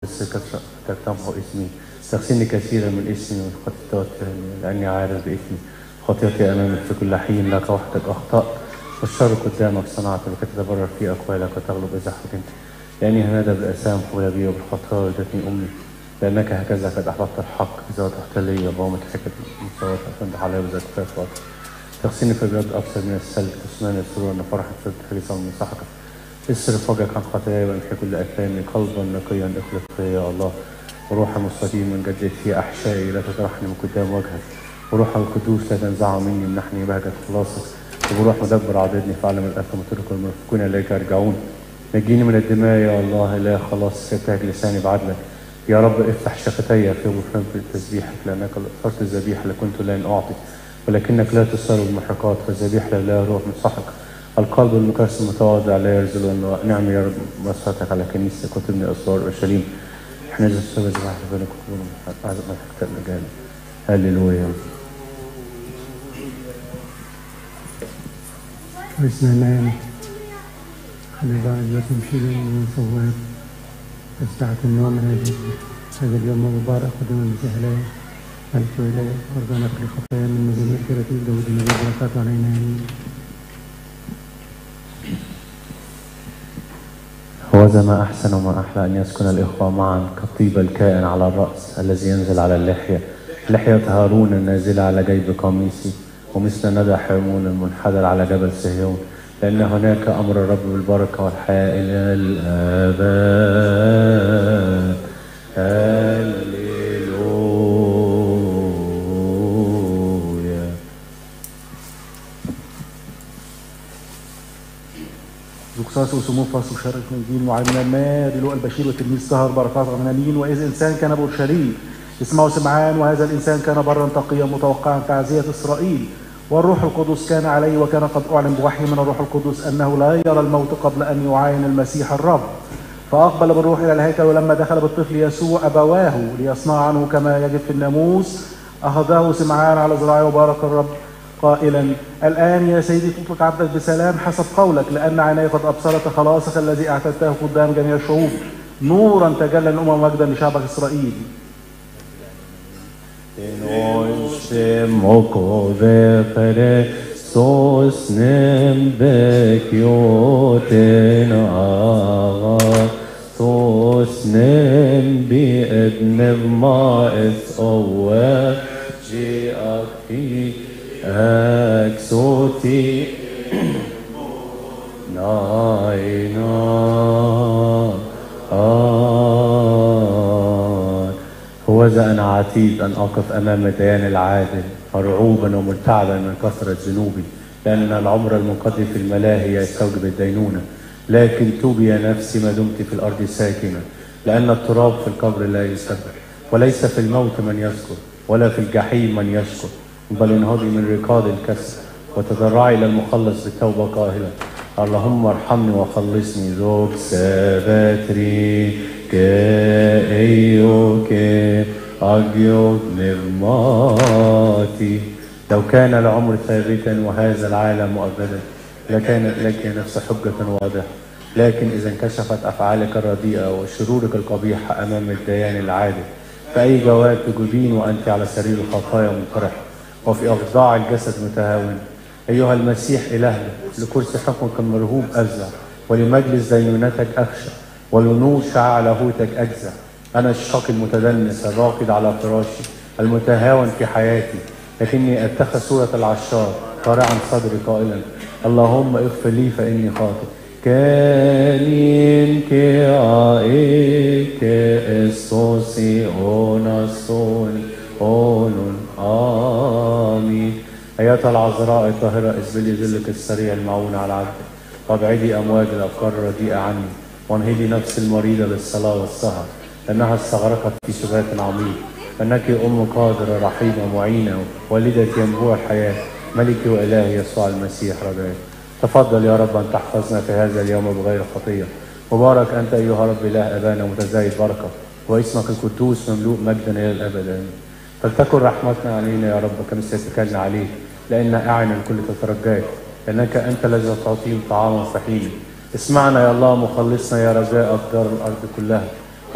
تكتمه اسمي. تغسلني كثيرا من اسمي والخطيئات لأني عارف باسمي خطيئتي أمامك في كل حين. لك وحدك أخطأت والشر قدامك صنعت لكي تتبرر في أقوالك وتغلب إذا حكمت. لأني هنادى بالآثام قبل بي وبالخطايا ولدتني أمي. لأنك هكذا قد أحببت الحق إذا وضحت لي وقامت حكت المساواة أفندح علي بذات كفاف وقت. تغسلني في البلاد أكثر من الثلج تسمعني السرور أن فرحة تحرصا من صحتك. اصرف وجهك عن خطاياي وامحي كل اثامي. قلبا نقيا اخلق فيا يا الله وروحا مستقيما جدد في احشائي. لا تطرحني من قدام وجهك وروحا القدوس لا تنزعه مني. امنحني بهجة خلاصك وبروح مدبر عضدني فاعلم الاثم وترك المرفقون اليك يرجعون. نجيني من الدماء يا الله لا خلاص يبتهج لساني بعدلك. يا رب افتح شفتي في غفران تسبيحك لانك اخترت الذبيحه لكنت لن اعطي ولكنك لا تسر المحرقات فالذبيحه لا روح من صحك. القلب المكرس المتواضع لا يرزل. نعم يا رب مسرتك على كنيستك وتبني اسوار اورشليم. احنا نزل السبع زباح لبنك وكلهم اعظم ما حكت المجال. هللويا. بسم الله. خلي بعض تمشي من صواب ساعة النوم. هذا اليوم المبارك قدم المسيح إليه ألف إليه وارضانا كل خطايا من نزول الكرة داود النبي بركاته علينا آمين. هوذا ما أحسن وما أحلى أن يسكن الإخوة معا كالطيب الكائن على الرأس الذي ينزل على اللحية. لحية هارون النازلة على جيب قميصي ومثل ندى حرمون المنحدر على جبل صهيون. لأن هناك أمر الرب بالبركة والحياة إلى الآباد. هللويا. زقساس وسموفاس وشارك من الدين وعلمنا ماري لؤى البشير وتلميذ سهر بركات غنامين. وإذ إنسان كان بورشليم اسمه سمعان وهذا الإنسان كان برا تقيا متوقعا تعزية إسرائيل والروح القدس كان عليه وكان قد أعلن بوحي من الروح القدس أنه لا يرى الموت قبل أن يعاين المسيح الرب. فأقبل بالروح إلى الهيكل ولما دخل بالطفل يسوع أبواه ليصنع عنه كما يجب في الناموس أخذه سمعان على ذراعه وبارك الرب قائلا الآن يا سيدي تطلق عبدك بسلام حسب قولك لأن عيني قد أبصرت خلاصك الذي أعتدته قدام جميع الشعوب نورا تجلى الأمم مجدا لشعبك إسرائيل. أكسوتي ناينا هوذا أنا عتيد أن أقف أمام الديان العادل مرعوبا ومرتعبا من كثرة ذنوبي لأن العمر المنقضي في الملاهي يستوجب الدينونة. لكن توبي يا نفسي ما دمت في الأرض ساكنة لأن التراب في القبر لا يسبح وليس في الموت من يذكر ولا في الجحيم من يشكر بل انهضي من ركاض الكسر وتضرعي إلى المخلص بالتوبة قائلا اللهم ارحمني وخلصني ذوق سباتري كأيوك أجيوك نغماتي. لو كان العمر ثابتا وهذا العالم مؤبدا لكانت لك نفس حجة واضحة. لكن إذا انكشفت أفعالك الرديئة وشرورك القبيحة أمام الديان العادل فأي جواب تجيبين وأنت على سرير الخطايا منطرحة وفي أفضاع الجسد متهاون. أيها المسيح إلهنا لكرسي حكمك المرهوب أفزع ولمجلس دينونتك أخشى ولنور شعاع لاهوتك أجزع. أنا الشقي المتدنس الراقد على فراشي المتهاون في حياتي لكني أتخذ صورة العشار طارعا صدري قائلا اللهم اغفر لي فإني خاطئ. كانين كآئك الصوصي أوناسوني أونون آمين. أيتها العذراء الطاهرة اسبلي ذلك السريع المعون على عبدك وابعدي أمواج الأفكار الرديئة عني وانهدي نفس المريضة للصلاة والسهر لأنها استغرقت في سبات عميق. أنك أم قادرة رحيمة معينة والدة ينبوع الحياة ملكي وإلهي يسوع المسيح رجائي. تفضل يا رب أن تحفظنا في هذا اليوم بغير خطية. مبارك أنت أيها رب إله أبانا متزايد بركة واسمك القدوس مملوء مجدا إلى الأبد آمين. فلتكن رحمتنا علينا يا رب كما اتكلنا عليه لأن أعين الكل تترجاك لأنك أنت الذي تعطيهم طعاما فحيلا. اسمعنا يا الله مخلصنا يا رجاء أقدار الأرض كلها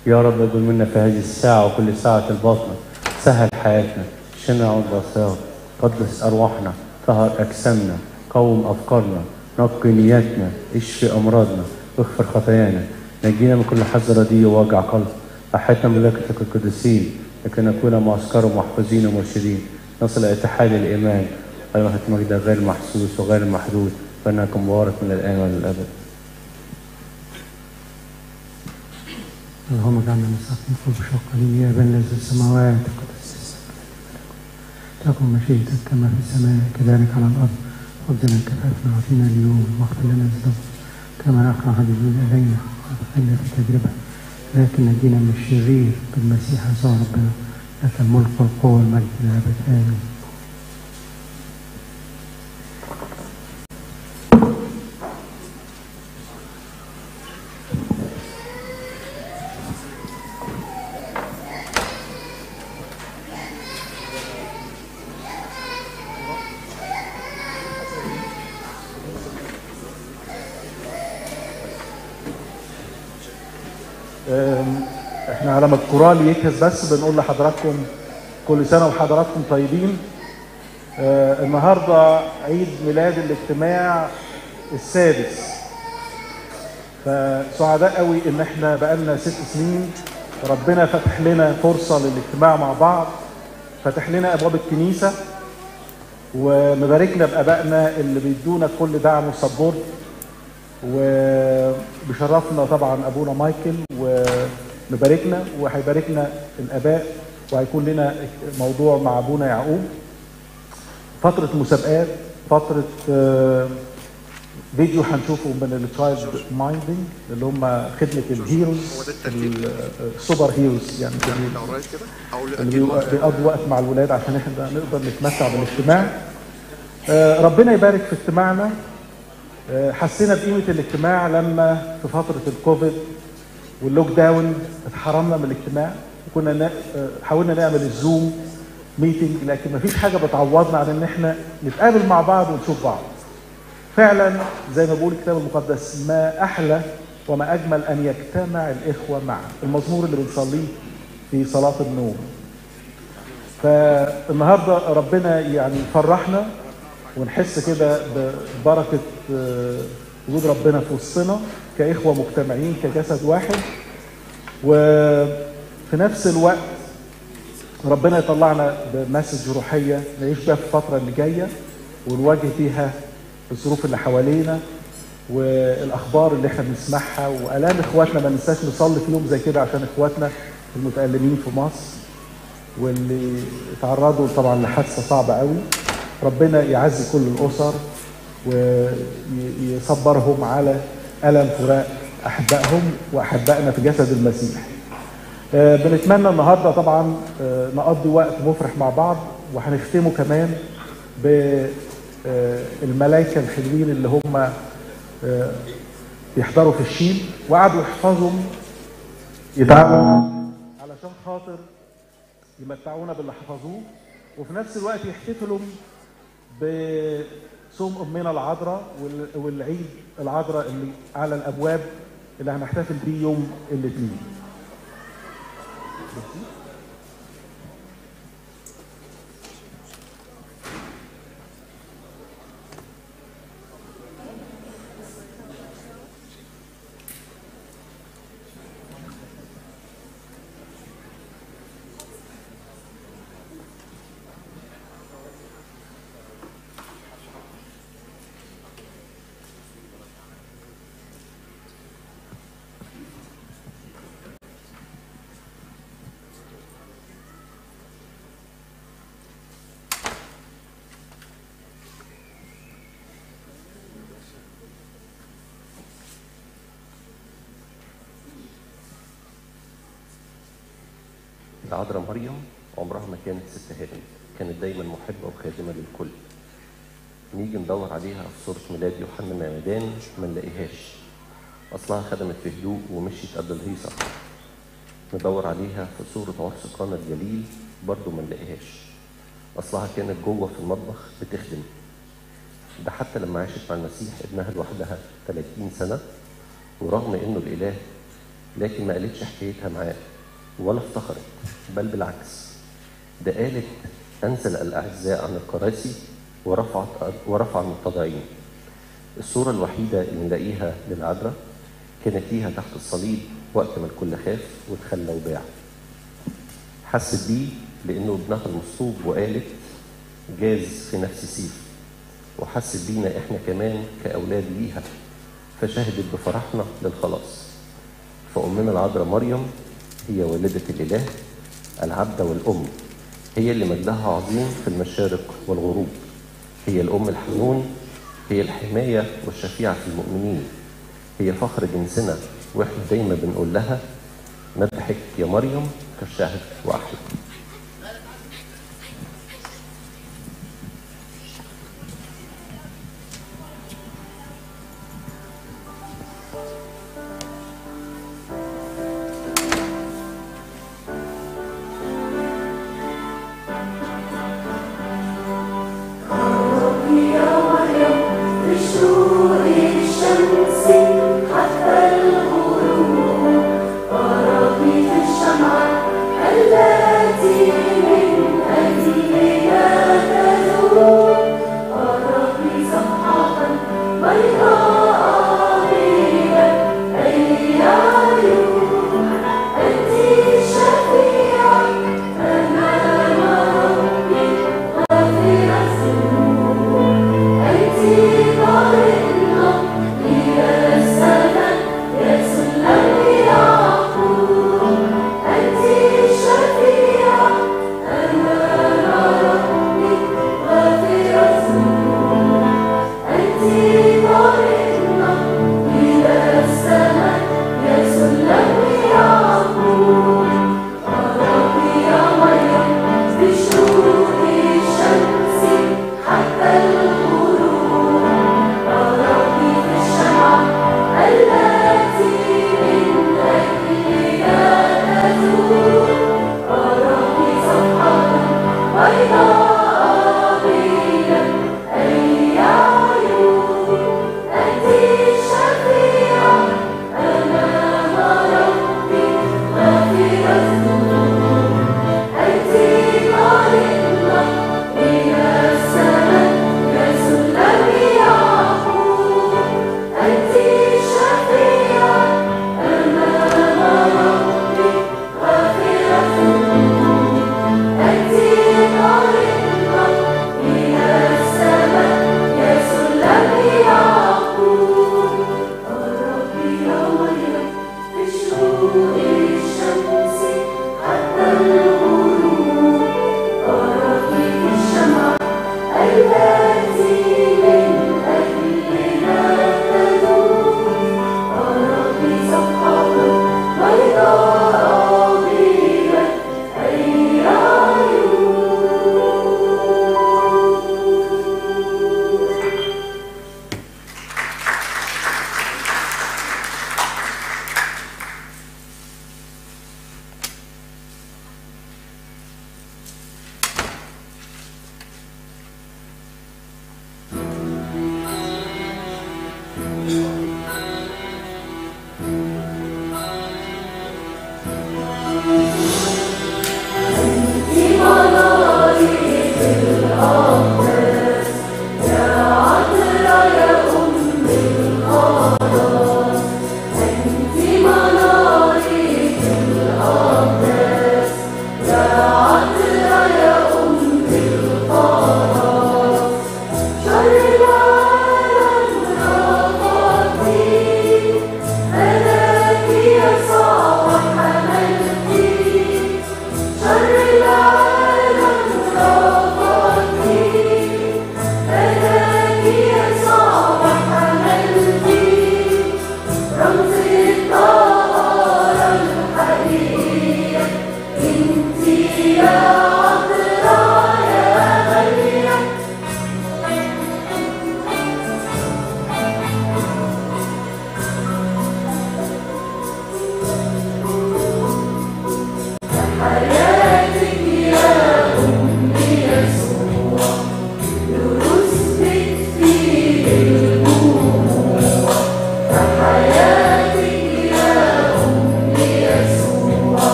يا رب اقبل منا في هذه الساعة وكل ساعة الباطنة، سهل حياتنا، شنع البصائر، قدس أرواحنا، طهر أجسامنا، قوم أفكارنا، نقي نياتنا، اشفي أمراضنا، اغفر خطايانا، نجينا من كل حزن رديء ووجع قلب، أحيتنا ملائكتك القديسين لكي نكون معسكر ومحفوظين ومرشدين، نصل إلى اتحاد الإيمان، أيها المجد غير محسوس وغير محدود، فإنك مبارك من الآن وللأبد. اللهم اجعلنا مستقيم بشوق قليل. يا ابا الذي في السماوات تقدس تكن مشيئتك كما في السماء كذلك على الارض. خبزنا كفافنا اعطينا اليوم واغفر لنا ذنوبنا كما نغفر عن الذنوب الينا وادخلنا في تجربه لكن نجينا من الشرير بالمسيح يسوع ربنا، لك الملك والقوه والمجد الى الابد امين. احنا على ما الكورال يجهز بس بنقول لحضراتكم كل سنه وحضراتكم طيبين. النهارده عيد ميلاد الاجتماع السادس، فسعداء قوي ان احنا بقالنا 6 سنين ربنا فتح لنا فرصه للاجتماع مع بعض، فتح لنا ابواب الكنيسه ومباركنا بابائنا اللي بيدونا كل دعم وسبورت، وبشرفنا طبعا ابونا مايكل ومباركنا وهيباركنا الاباء، وهيكون لنا موضوع مع ابونا يعقوب. فتره مسابقات، فتره فيديو هنشوفه من التشايلد مايندنج اللي هم خدمه الهيروز، السوبر هيروز، يعني اللي بيقضوا وقت مع الولاد عشان احنا نقدر نتمتع بالاجتماع. ربنا يبارك في اجتماعنا. حسينا بقيمه الاجتماع لما في فتره الكوفيد واللوك داون اتحرمنا من الاجتماع، وكنا حاولنا نعمل الزوم ميتنج، لكن مفيش حاجه بتعوضنا عن ان احنا نتقابل مع بعض ونشوف بعض. فعلا زي ما بيقول الكتاب المقدس، ما احلى وما اجمل ان يجتمع الاخوه معا، المزمور اللي بنصليه في صلاه النوم. فالنهارده ربنا يعني يفرحنا ونحس كده ببركه وجود ربنا في وسطنا كاخوه مجتمعين كجسد واحد، وفي نفس الوقت ربنا يطلعنا بمسج روحيه نعيش بيها في الفتره اللي جايه ونواجه فيها الظروف اللي حوالينا والاخبار اللي احنا بنسمعها والام اخواتنا. ما ننساش نصلي في يوم زي كده عشان اخواتنا المتألمين في مصر واللي تعرضوا طبعا لحادثه صعبه قوي. ربنا يعزي كل الاسر ويصبرهم على الم فراق احبائهم واحبائنا في جسد المسيح. بنتمنى النهارده طبعا نقضي وقت مفرح مع بعض، وهنختمه كمان بالملائكه الحلوين اللي هم يحضروا في الشيل وقعدوا يحفظهم يتعبوا علشان خاطر يمتعونا باللي حفظوه، وفي نفس الوقت يحتفلوا بصوم امنا العذراء والعيد العذراء اللي على الابواب اللي هنحتفل بيه يوم الاثنين. العذراء مريم عمرها ما كانت ست هانم، كانت دايما محبة وخادمة للكل. نيجي ندور عليها في صورة ميلاد يوحنا المعمدان ما نلاقيهاش، أصلها خدمت في هدوء ومشيت قبل الهيصة. ندور عليها في صورة عرس قانا الجليل برضه ما نلاقيهاش، أصلها كانت جوه في المطبخ بتخدم. ده حتى لما عاشت مع المسيح ابنها لوحدها 30 سنة، ورغم إنه الإله لكن ما قالتش حكايتها معاه ولا افتخرت، بل بالعكس ده قالت أنزل الأعزاء عن الكراسي ورفع المتضعين. الصورة الوحيدة اللي نلاقيها للعذراء كانت ليها تحت الصليب وقت ما الكل خاف وتخلى وباع. حست بيه لأنه ابنها المصلوب وقالت جاز في نفس سيف، وحست بينا إحنا كمان كأولاد ليها فشهدت بفرحنا للخلاص. فأمنا العذراء مريم هي والدة الإله العبدة والأم، هي اللي مجدها عظيم في المشارق والغروب، هي الأم الحنون، هي الحماية والشفيعة في المؤمنين، هي فخر جنسنا، وإحنا دايما بنقول لها مدحك يا مريم كالشهد وأحلى. حتى الغروب وربي في الشمعة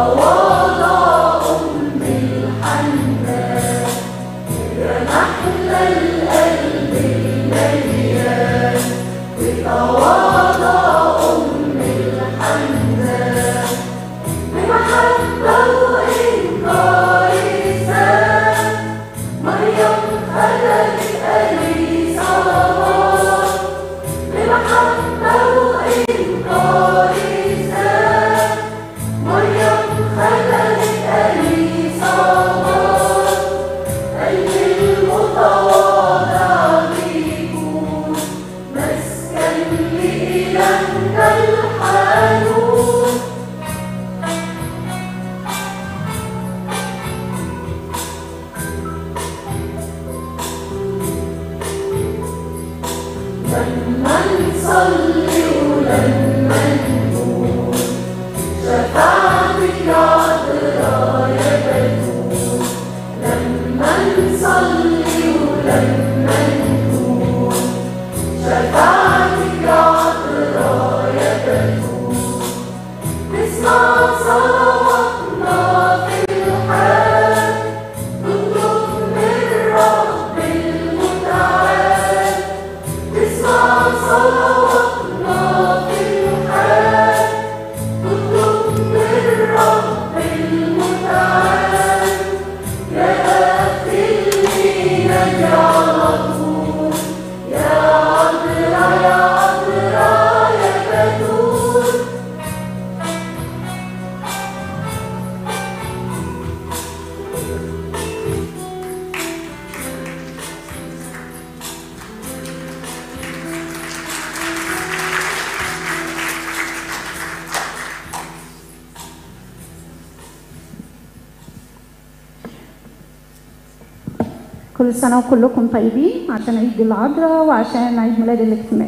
كل سنة وكلكم طيبين عشان عيد العذراء وعشان عيد ميلاد الاجتماع.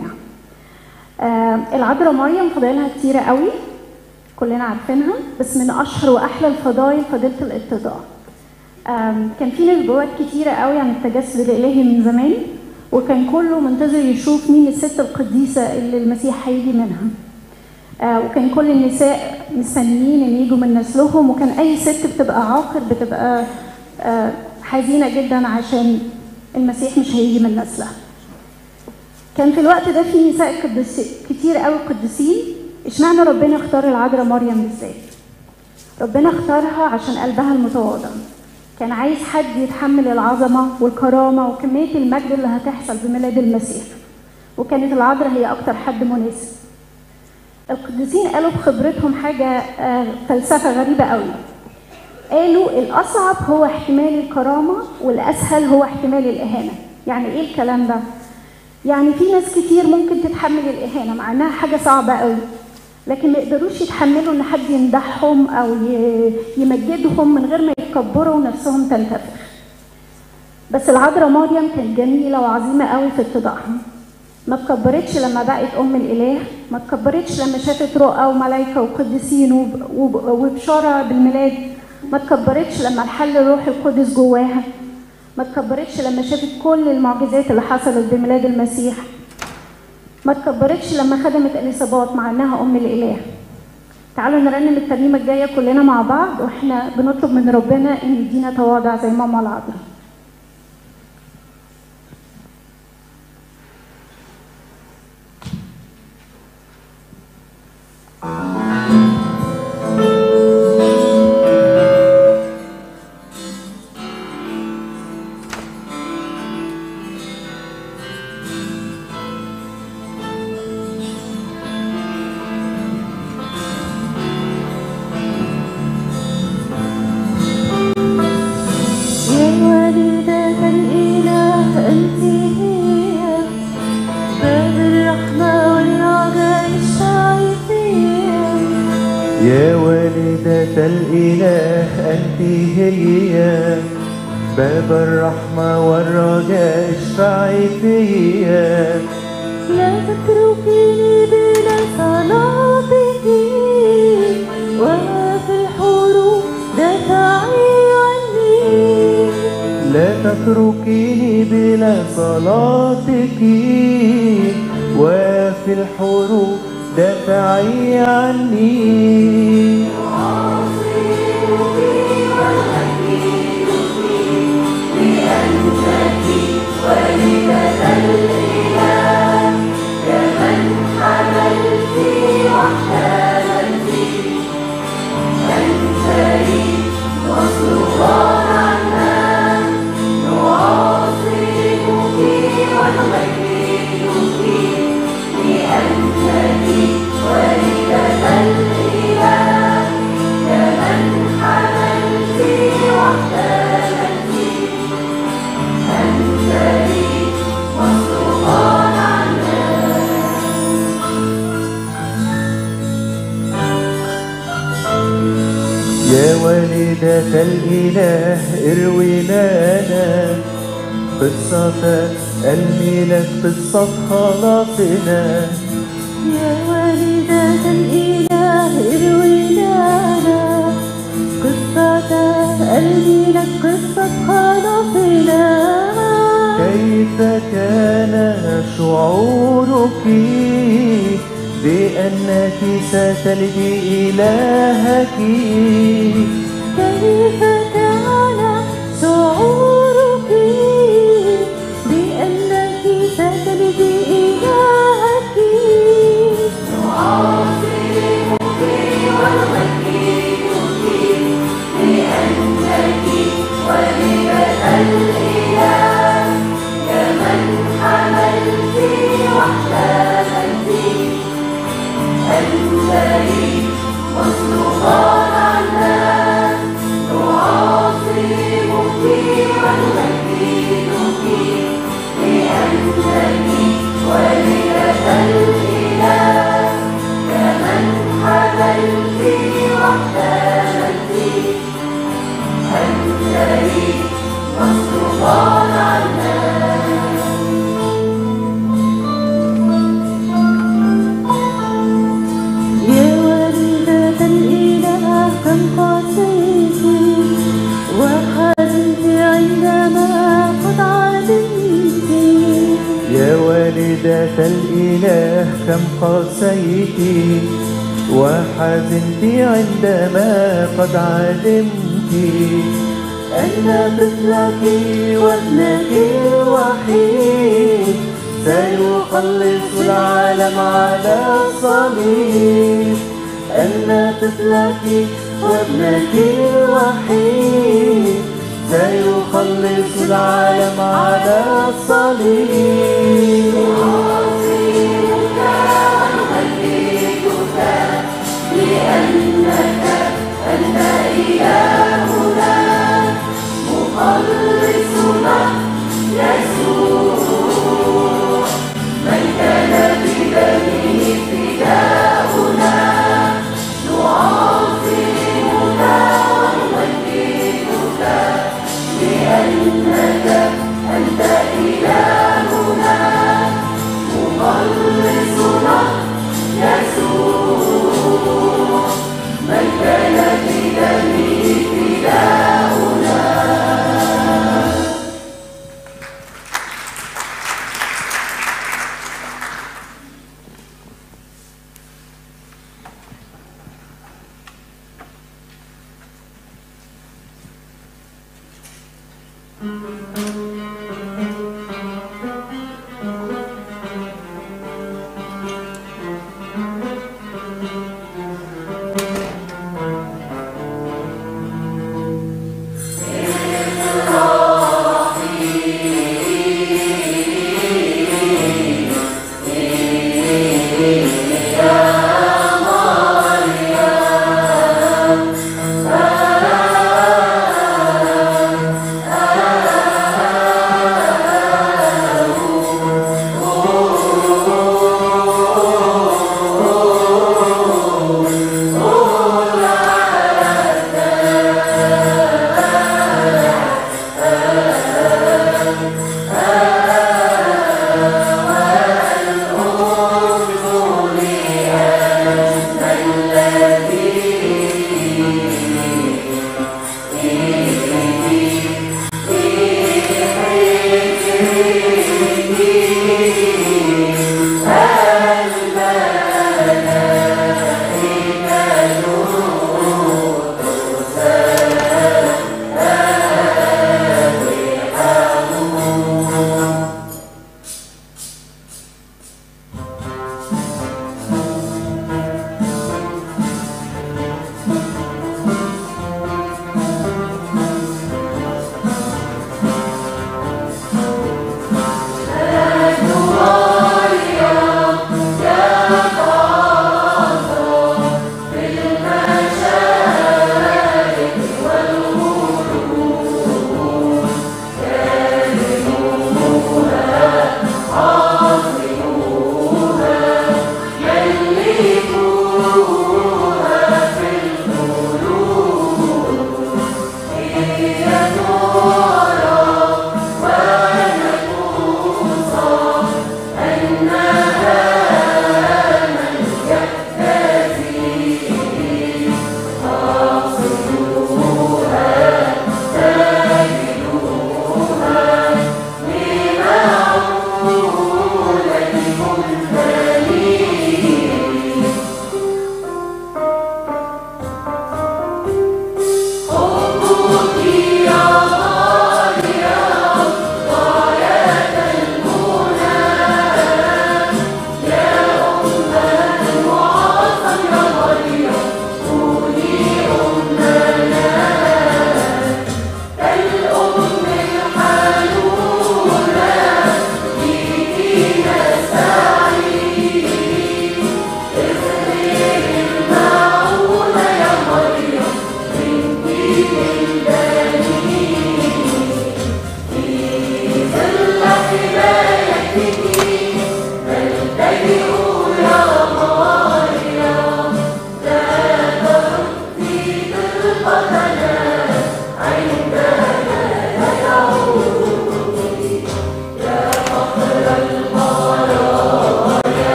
العذراء مريم فضائلها كتيرة قوي كلنا عارفينها، بس من أشهر وأحلى الفضائل فضيلة الاتضاع. كان في نبوات كتيرة قوي عن التجسد الإلهي من زمان، وكان كله منتظر يشوف مين الست القديسة اللي المسيح هيجي منها. وكان كل النساء مستنيين ان يجوا من نسلهم، وكان أي ست بتبقى عاقر بتبقى حزينة جدا عشان المسيح مش هيجي من نسلها. كان في الوقت ده في نساء كتير قوي قديسين. اشمعنى ربنا اختار العذراء مريم بالذات؟ ربنا اختارها عشان قلبها المتواضع، كان عايز حد يتحمل العظمة والكرامة وكمية المجد اللي هتحصل بميلاد المسيح، وكانت العذراء هي أكتر حد مناسب. القديسين قالوا بخبرتهم حاجة فلسفة غريبة قوي، قالوا الأصعب هو احتمال الكرامة والأسهل هو احتمال الإهانة. يعني إيه الكلام ده؟ يعني في ناس كتير ممكن تتحمل الإهانة مع إنها حاجة صعبة قوي، لكن ما يقدروش يتحملوا إن حد يمدحهم أو يمجدهم من غير ما يتكبروا ونفسهم تنتفخ. بس العذراء مريم كانت جميلة وعظيمة قوي في اتضاعها. ما اتكبرتش لما بقت أم الإله، ما اتكبرتش لما شافت رؤى وملائكة وقديسين وبشارة بالميلاد، ما اتكبرتش لما الحل الروحي القدس جواها، ما اتكبرتش لما شافت كل المعجزات اللي حصلت بميلاد المسيح، ما اتكبرتش لما خدمت اليصابات مع انها ام الاله. تعالوا نرنم الترنيمه الجايه كلنا مع بعض واحنا بنطلب من ربنا ان يدينا تواضع زي ماما العذراء. يا والدة الإله أنت هي باب الرحمة والرجاء اشفعي فيا. لا تتركيني بلا صلاتك وفي الحروب دافعي عني. لا تتركيني بلا صلاتك وفي الحروب دافعي عني. أعصي يا والدة الإله اروي لنا قصة الملك قصة خلاصنا. يا والدة الإله اروي لنا قصة الملك قصة خلاصنا. كيف كان شعورك بأنك ستلدي إلهك؟ كيف كان شعورك بأنك ستلدي إلهك؟ نعظمك ونمجدك لأنك والدة الإله يا من حملت واحتملت أنتي مصلوبا عنا. نعظمك ونمجدك لأنك والدة الإله يا من حملت واحتملت أنتي مصلوبا عنا. يا والدة الإله كم قاسيت وحزنت عندما قد عدمت. يا والدة الإله كم قاسيت وحزنت عندما قد علمت أن طفلك وابنك الوحيد سيخلص العالم على الصليب. أن طفلك وابنك الوحيد سيخلص العالم على الصليب. نعظمك ونمجدك لأنك أنت إلهنا مخلصنا يسوع من كان بدمه فداؤنا. نعظمك ونمجدك لأنك أنت إلهنا مخلصنا يسوع من كان بدمه فداؤنا.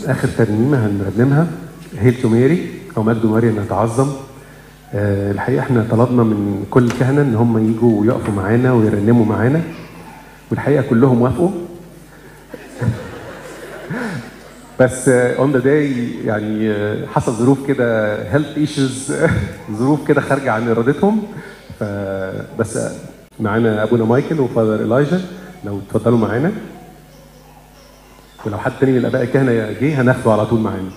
اخر ترنيمه هنرنمها هيل تو ماري او مجد ماري ان نتعظم. الحقيقه احنا طلبنا من كل الكهنه ان هم يجوا ويقفوا معانا ويرنموا معانا، والحقيقه كلهم وافقوا. بس اون ذا داي يعني حصل ظروف كده، هيلث ايشوز، ظروف كده خارجه عن ارادتهم. بس معانا ابونا مايكل وفادر إلايجا، لو تفضلوا معانا، ولو حد تاني من الاباء الكهنه جه هناخده على طول معانا.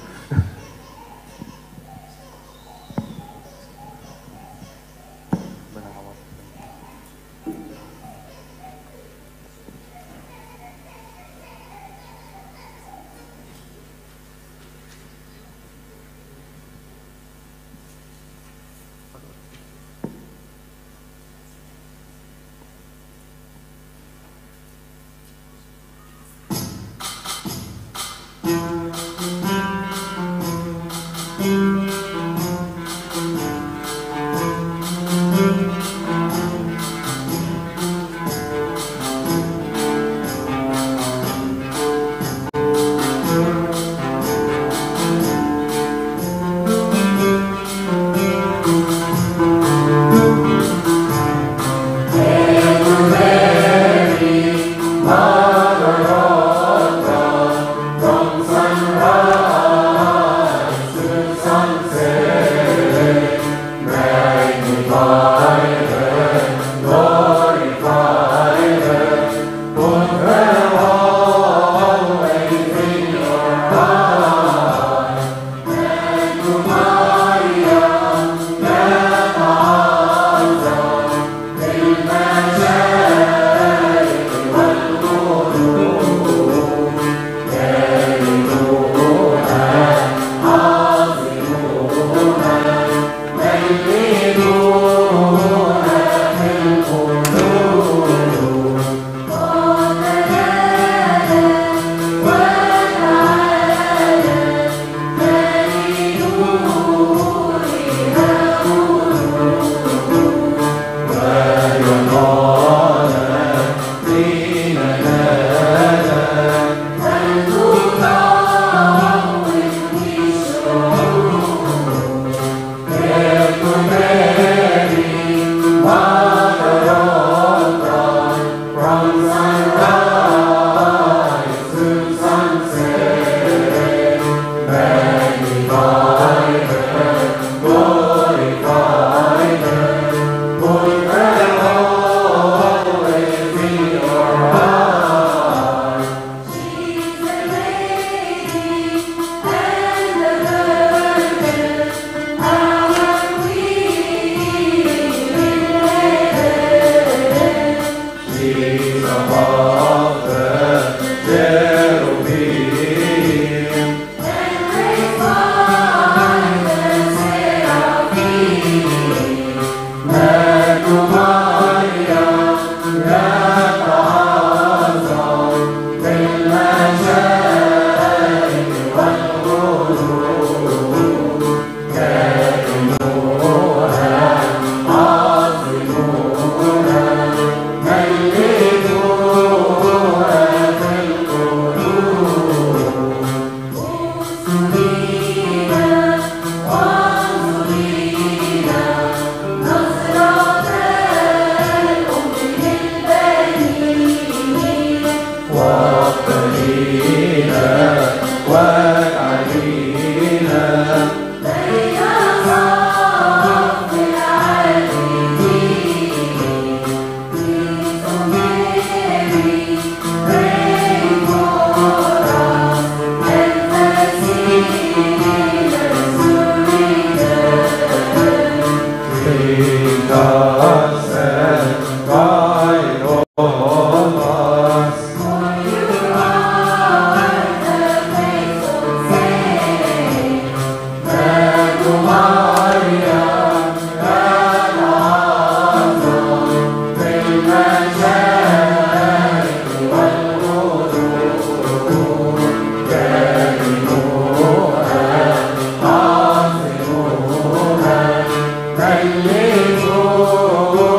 Hallelujah.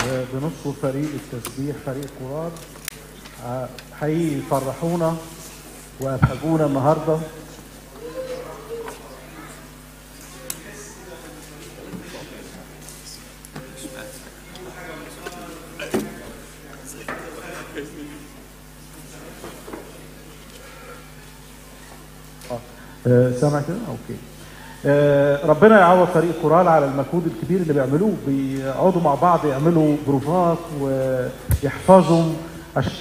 بنشكر فريق التسبيح، فريق كورال حقيقي فرحونا وابهجونا النهارده. سامع كده؟ اوكي. ربنا يعوض فريق كورال على المجهود الكبير اللي بيعملوه، بيقعدوا مع بعض يعملوا بروفات ويحفظوا عشان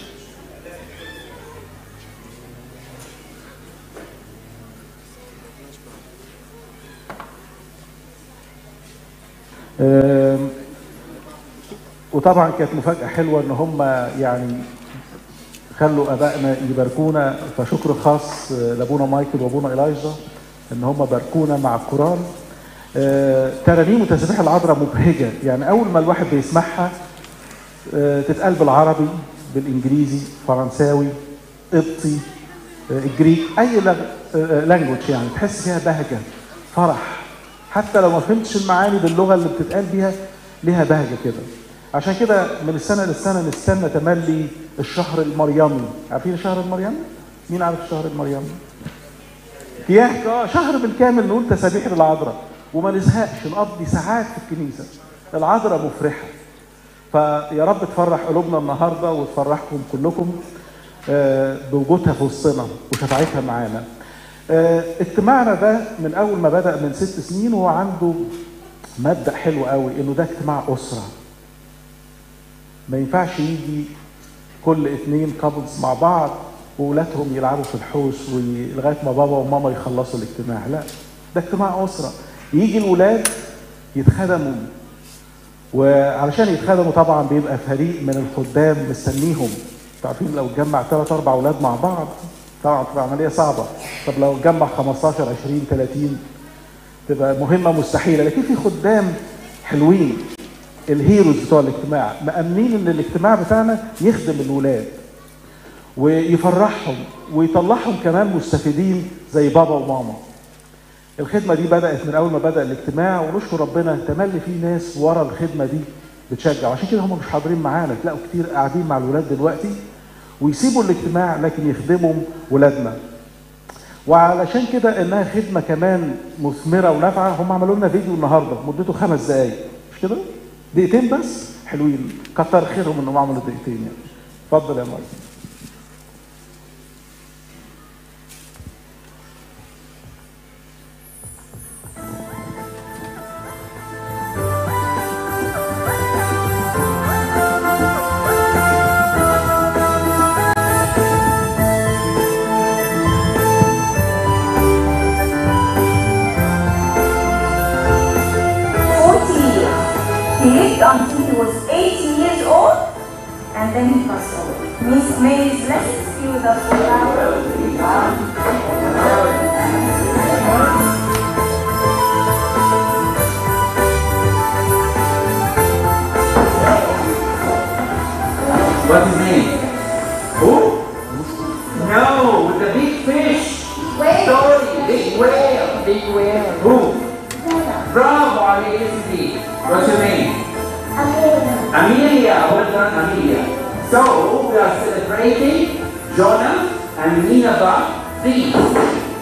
وطبعا كانت مفاجأة حلوة ان هم يعني خلوا ابائنا يباركونا، فشكر خاص لابونا مايكل وابونا إلايجا ان هم باركونا مع الكورال. ترانيم وتسبيح العذراء مبهجه، يعني اول ما الواحد بيسمعها تتقال بالعربي، بالانجليزي، فرنساوي، قبطي، الجريك، اي لانجوج، يعني تحس فيها بهجه، فرح، حتى لو ما فهمتش المعاني باللغه اللي بتتقال بيها ليها بهجه كده. عشان كده من السنه للسنه نستنى تملي الشهر المريمي. عارفين الشهر المريمي؟ مين عارف الشهر المريمي؟ يحكي شهر بالكامل نقول تسابيح للعذراء وما نزهقش، نقضي ساعات في الكنيسه. العذراء مفرحه، فيا رب تفرح قلوبنا النهارده وتفرحكم كلكم بوجودها في وسطنا وشفاعتها معانا. اجتماعنا ده من اول ما بدا من 6 سنين وهو عنده مبدا حلو قوي، انه ده اجتماع اسره. ما ينفعش يجي كل 2 كابلز مع بعض وولادهم يلعبوا في الحوش ولغايه ما بابا وماما يخلصوا الاجتماع، لا، ده اجتماع اسره. يجي الولاد يتخدموا، وعلشان يتخدموا طبعا بيبقى فريق من الخدام مستنيهم. عارفين لو اتجمع 3 4 اولاد مع بعض طبعا تبقى عمليه صعبه، طب لو اتجمع 15 20 30 تبقى مهمه مستحيله. لكن في خدام حلوين، الهيروز بتوع الاجتماع، مأمنين ان الاجتماع بتاعنا يخدم الولاد ويفرحهم ويطلعهم كمان مستفيدين زي بابا وماما. الخدمه دي بدات من اول ما بدا الاجتماع، ونشكر ربنا تملي في ناس ورا الخدمه دي بتشجع، وعشان كده هم مش حاضرين معانا. تلاقوا كتير قاعدين مع الولاد دلوقتي ويسيبوا الاجتماع لكن يخدموا ولادنا. وعلشان كده انها خدمه كمان مثمره ونافعه، هم عملوا لنا فيديو النهارده مدته 5 دقائق، مش كده؟ دقيقتين بس، حلوين، كتر خيرهم انهم عملوا دقيقتين يعني. اتفضل يا مايك. Until he was 18 years old, and then he passed away. May his blessings be with us forever. What's his name? Who? No, with the big fish. Whale. Sorry, big whale. Big whale. Who? Bravo, Alice. What's your name? Amelia, well done, Amelia. So, we are celebrating Jonah and Nineveh thieves.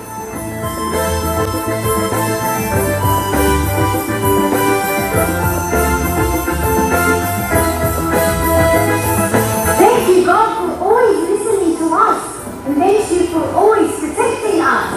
Thank you, God, for always listening to us. And thank you for always protecting us.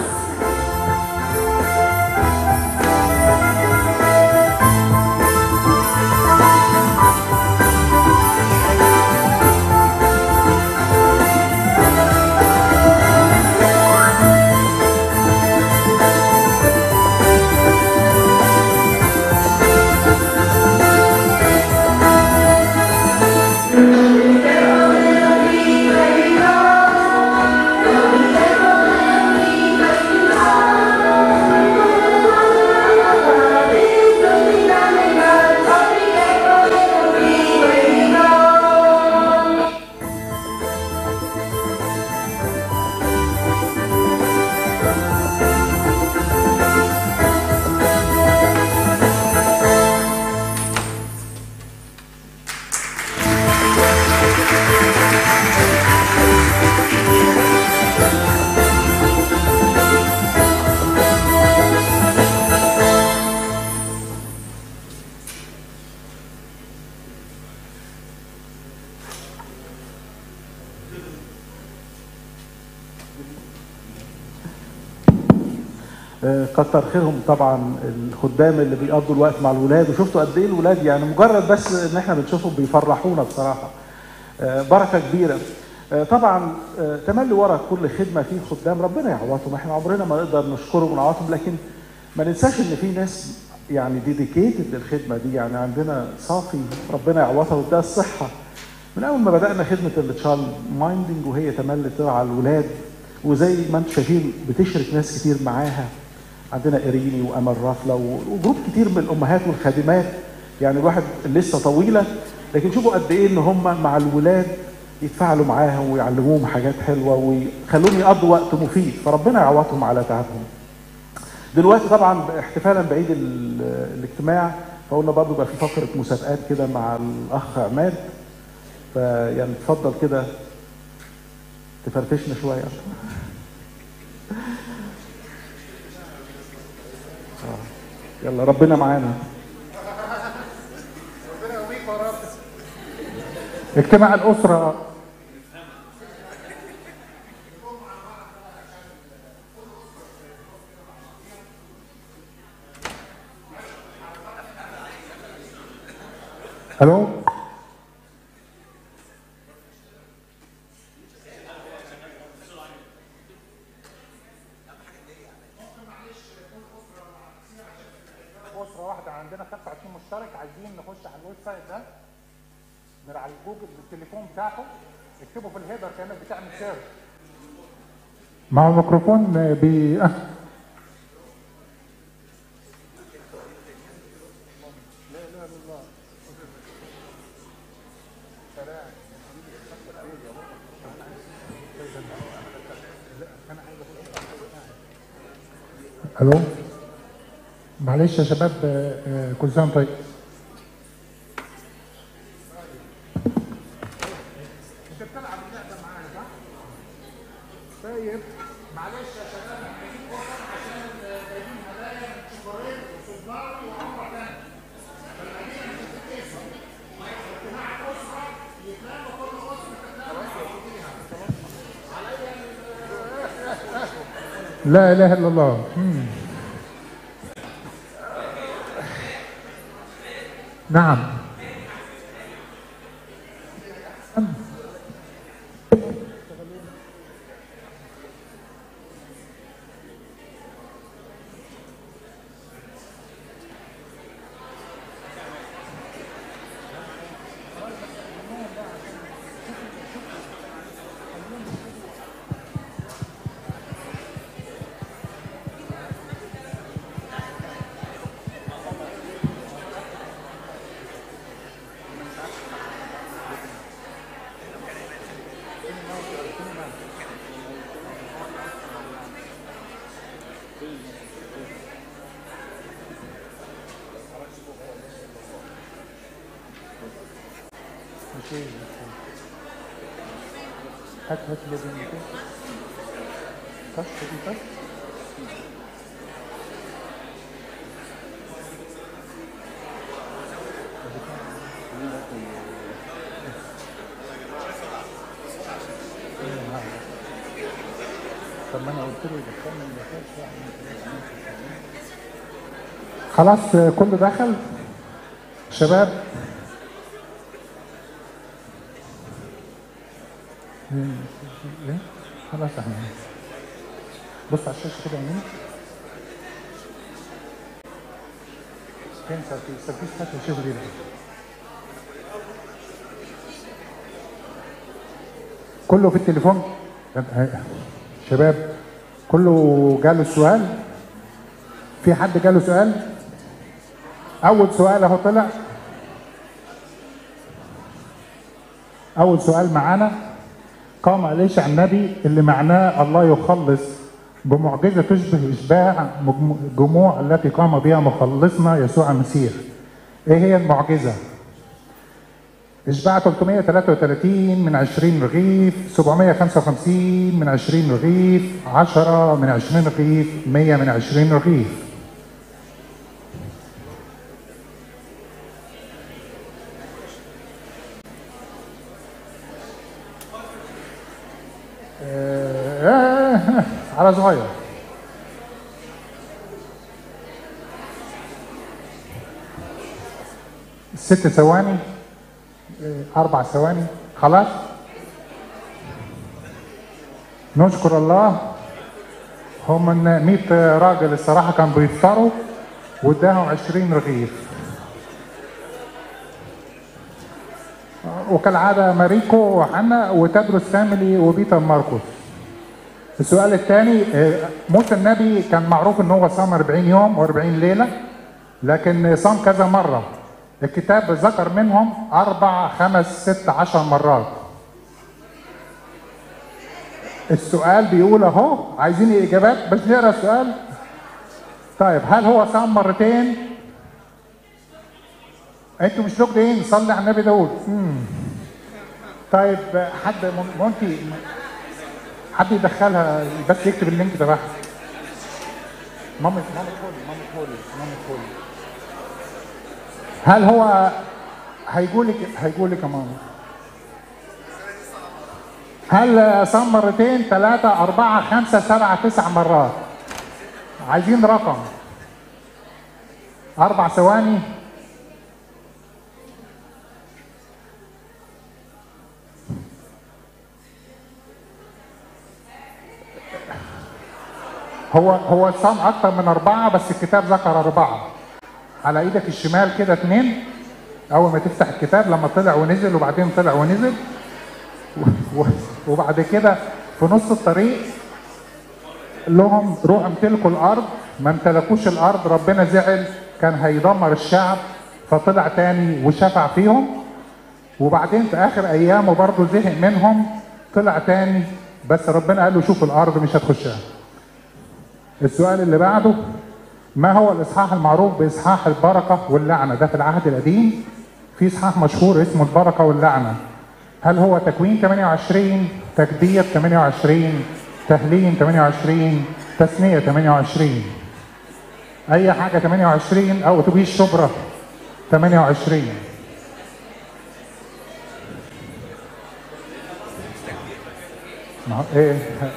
كتر خيرهم طبعا الخدام اللي بيقضوا الوقت مع الولاد، وشفتوا قد ايه الولاد يعني مجرد بس ان احنا بنشوفهم بيفرحونا بصراحه. بركه كبيره. طبعا تملي ورا كل خدمه في خدام ربنا يعوضهم، احنا عمرنا ما نقدر نشكرهم ونعوضهم، لكن ما ننساش ان في ناس يعني ديديكيتد للخدمه دي، يعني عندنا صافي ربنا يعوضها وده الصحه. من اول ما بدانا خدمه التشايلد مايندنج وهي تملي ترعى الولاد، وزي ما انتم شايفين بتشرك ناس كتير معاها، عندنا إريني وأمل رافلة وجروب كتير من الأمهات والخادمات، يعني الواحد لسه طويلة لكن شوفوا قد إيه إن هم مع الولاد يتفاعلوا معاهم ويعلموهم حاجات حلوة ويخلوهم يقضوا وقت مفيد، فربنا يعوضهم على تعبهم. دلوقتي طبعا احتفالا بعيد الاجتماع فقلنا برضه بقى في فقرة مسابقات كده مع الأخ عماد، فيعني اتفضل كده تفرفشنا شوية. يلا ربنا معانا. اجتماع الأسرة الو أسرة واحدة عندنا 25 مشترك، عايزين نخش على الويب سايت ده من على جوجل بالتليفون بتاعكم، اكتبوا في الهيدر كانك بتعمل سيرش مع الميكروفون الو معلش يا شباب، كل سنه طيب. انت بتلعب اللعبه معايا صح؟ طيب معلش يا شباب هنجيب ورق عشان جايبين هدايا من شوكولاتة وصباعي وعمر تاني. فالمدينه مش بتتقسم. اجتماع اسره يتلاقوا كل اسره تتلاقوا فيها. لا اله الا الله. نعم. هات اليدين كده. كف كف. طب ما انا قلت له يدخلني المكان خلاص كله دخل شباب. خلاص احنا بص على الشاشه كده يمين. فين سيرفيس فاتح الشاشه دي؟ كله في التليفون شباب، كله جاله سؤال؟ في حد جاله سؤال؟ اول سؤال اهو طلع. اول سؤال معانا: قام إليشع النبي اللي معناه الله يخلص بمعجزة تشبه إشباع الجموع التي قام بها مخلصنا يسوع المسيح. إيه هي المعجزة؟ إشباع 333 من 20 رغيف، 755 من 20 رغيف، 10 من 20 رغيف، 100 من 20 رغيف. على صغير. 6 ثواني 4 ثواني خلاص. نشكر الله. هم 100 راجل الصراحة كانوا بيفطروا واداهم 20 رغيف. وكالعادة ماريكو وحنا وتدرس فاميلي وبيتر ماركوس. السؤال الثاني، موسى النبي كان معروف ان هو صام 40 يوم و40 ليلة، لكن صام كذا مرة. الكتاب ذكر منهم 4 5 6 10 مرات. السؤال بيقول اهو، عايزين الاجابات بس نقرا السؤال. طيب هل هو صام مرتين؟ انتوا مش لوجدين، صلي على النبي داود. طيب حد ممكن حد يدخلها بس يكتب اللينك تبعها. ماما خولي. هل هو هيقولك يا ماما؟ هل صام مرتين 3 4 5 7 9 مرات؟ عايزين رقم. 4 ثواني. هو صام اكتر من 4 بس الكتاب ذكر 4. على ايدك الشمال كده 2 اول ما تفتح الكتاب، لما طلع ونزل وبعدين طلع ونزل وبعد كده في نص الطريق لهم روحوا امتلكوا الارض، ما امتلكوش الارض ربنا زعل كان هيدمر الشعب فطلع تاني وشفع فيهم، وبعدين في اخر ايامه برضه زهق منهم طلع تاني بس ربنا قال له شوف الارض مش هتخشها. السؤال اللي بعده، ما هو الاصحاح المعروف باصحاح البركه واللعنه؟ ده في العهد القديم في اصحاح مشهور اسمه البركه واللعنه. هل هو تكوين 28، تكبير 28، تهليم 28، تثنيه 28؟ اي حاجه 28 او اتوبيس شبرا 28. ايه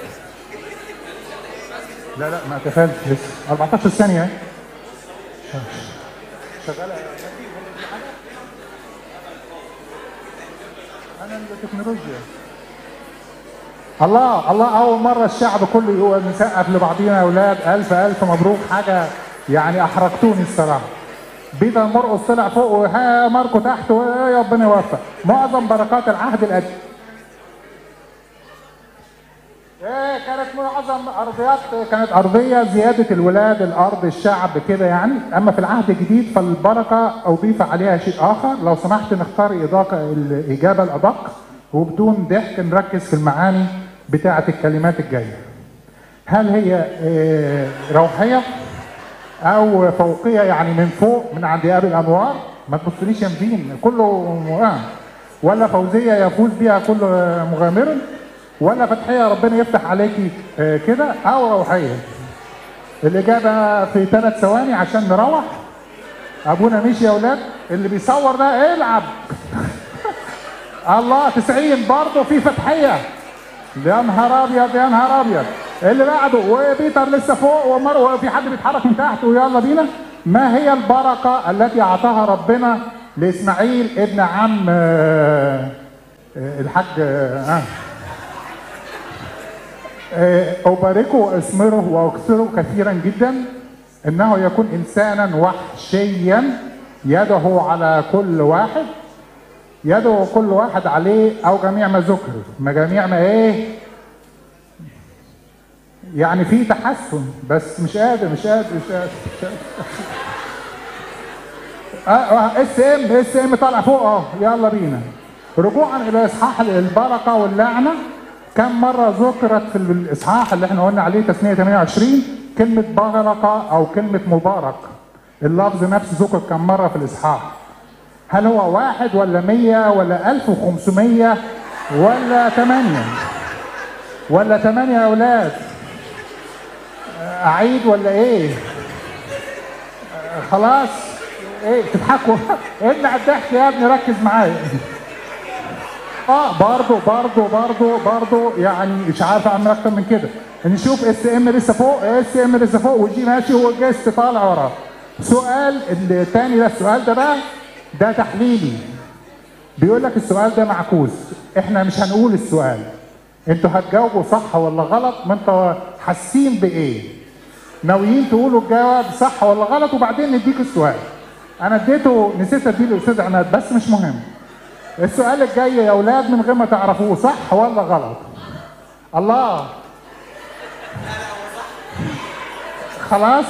لا ما اتفقتش لسه. 14 ثانيه شغاله. انا التكنولوجيا. الله اول مره الشعب كله يقول نسقف لبعضينا يا اولاد. الف مبروك، حاجه يعني احرجتوني الصراحه. بيتر مرقص طلع فوق وها ماركو تحت ويا ربنا يوفق. معظم بركات العهد القديم كانت معظم ارضيات كانت ارضيه زياده الولاد الارض الشعب كده يعني. اما في العهد الجديد فالبركه اضيف عليها شيء اخر. لو سمحت نختار الاجابه الادق وبدون ضحك نركز في المعاني بتاعه الكلمات الجايه. هل هي روحيه او فوقيه يعني من فوق من عند ابي الانوار؟ ما تبصليش يمين كله ولا فوزيه يفوز بها كل مغامر؟ ولا فتحيه ربنا يفتح عليكي كده؟ او روحيه؟ الاجابه في 3 ثواني عشان نروح. ابونا مشي يا اولاد. اللي بيصور ده العب. الله 90 برضه في فتحيه. يا نهار ابيض يا نهار ابيض. اللي بعده وبيتر لسه فوق وفي حد بيتحرك من تحت ويلا بينا. ما هي البركه التي اعطاها ربنا لاسماعيل ابن عم الحاج أباركه وأثمره وأكثره كثيرا جدا، إنه يكون إنسانا وحشيا يده على كل واحد، يده كل واحد عليه أو جميع ما ذكر. ما جميع ما إيه؟ يعني في تحسن بس مش قادر اس ام طالع فوق يلا بينا. رجوعا إلى إصحاح البركة واللعنة، كم مرة ذكرت في الإصحاح اللي احنا قلنا عليه تثنية 28 كلمة بركة أو كلمة مبارك؟ اللفظ نفسه ذكر كم مرة في الإصحاح؟ هل هو 1 ولا 100 ولا 1500 ولا 8 ولا 8 يا أولاد؟ أعيد ولا إيه؟ خلاص إيه تضحكوا؟ ابلع الضحك يا ابني ركز معايا. برضه يعني مش عارف اعمل اكتر من كده. نشوف اس ام لسه فوق وجي ماشي هو جاست طالع وراه. سؤال الثاني ده، السؤال ده بقى ده تحليلي. بيقول لك السؤال ده معكوس، احنا مش هنقول السؤال، انتوا هتجاوبوا صح ولا غلط، ما انتوا حاسين بايه؟ ناويين تقولوا الجواب صح ولا غلط وبعدين نديك السؤال. انا اديته، نسيت اديه للاستاذ عماد بس مش مهم. السؤال الجاي يا اولاد من غير ما تعرفوه صح ولا غلط. الله خلاص.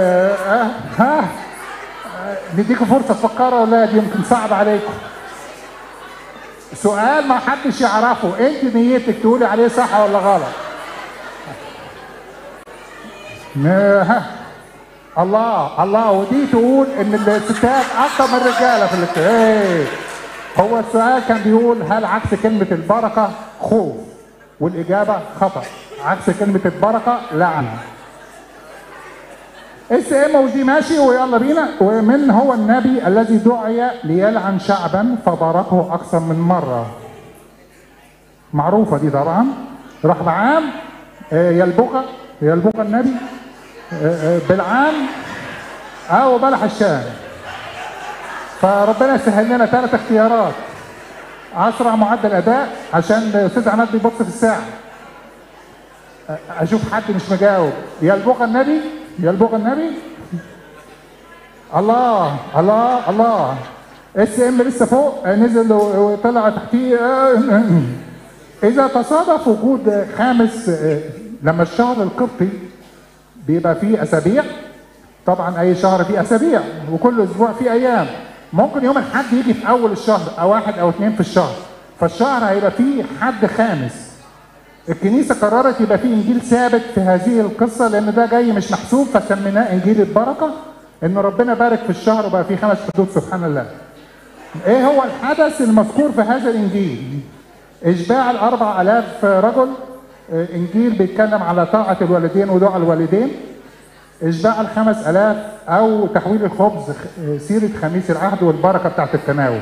نديكم فرصه تفكروا يا اولاد، يمكن صعب عليكم. سؤال ما حدش يعرفه، انت نيتك تقولي عليه صح ولا غلط. الله ودي تقول ان الستات اكتر من الرجاله في الاجتماع. هو السؤال كان بيقول هل عكس كلمه البركه خوف؟ والاجابه خطا. عكس كلمه البركه لعنه. ام ودي ماشي ويلا بينا. ومن هو النبي الذي دعي ليلعن شعبا فباركه اكثر من مره؟ معروفه دي طبعا. رحبعام، يلبقى النبي، بالعام، او بلح الشام. فربنا يسهل لنا 3 اختيارات. اسرع معدل اداء عشان الاستاذ عماد بيبص في الساعه. اشوف حد مش مجاوب. يلبقى النبي. الله الله الله. ام لسه فوق، نزل وطلع تحتيه. اذا تصادف وجود خامس، لما الشهر القبطي بيبقى فيه اسابيع، طبعا اي شهر فيه اسابيع وكل اسبوع فيه ايام. ممكن يوم الحد يجي في اول الشهر او 1 أو 2 في الشهر، فالشهر هيبقى فيه حد خامس. الكنيسه قررت يبقى فيه انجيل ثابت في هذه القصه لان ده جاي مش محسوب، فسميناه انجيل البركه، ان ربنا بارك في الشهر وبقى فيه 5 حدود سبحان الله. ايه هو الحدث المذكور في هذا الانجيل؟ اشباع 4000 رجل. انجيل بيتكلم على طاعه الوالدين ودعاء الوالدين. اشباع 5000 او تحويل الخبز، سيره خميس العهد والبركه بتاعت التناول.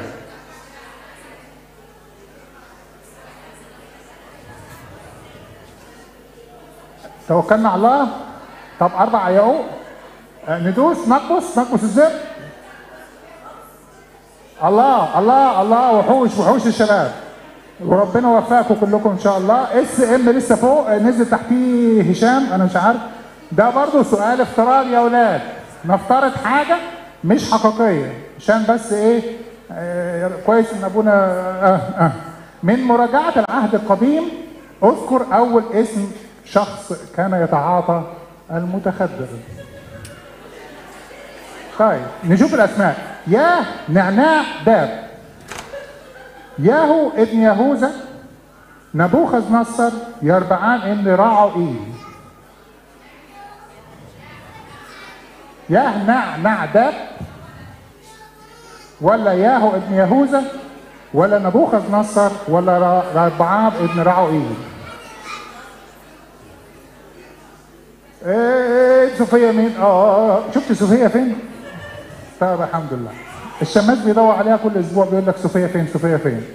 توكلنا على الله. طب 4 ياقوت. ندوس نقبس الزر. الله الله الله. وحوش الشباب، وربنا يوفقكم كلكم ان شاء الله. ام لسه فوق، نزل تحتيه هشام. انا مش عارف، ده برضو سؤال افتراض يا اولاد. نفترض حاجه مش حقيقيه عشان بس ايه، كويس ان ابونا من مراجعه العهد القديم اذكر اول اسم شخص كان يتعاطى المتخدر. طيب نشوف الاسماء. نعناع داب، ياهو ابن يهوذا، نبوخذ نصر، يربعام ابن راعوئيل. نعداب ولا ياهو ابن يهوذا ولا نبوخذ نصر ولا ربعام ابن راعوئيل؟ صوفيا مين؟ شفت صوفيا فين؟ طيب الحمد لله. الشماس بيدور عليها كل اسبوع بيقول لك صوفيا فين؟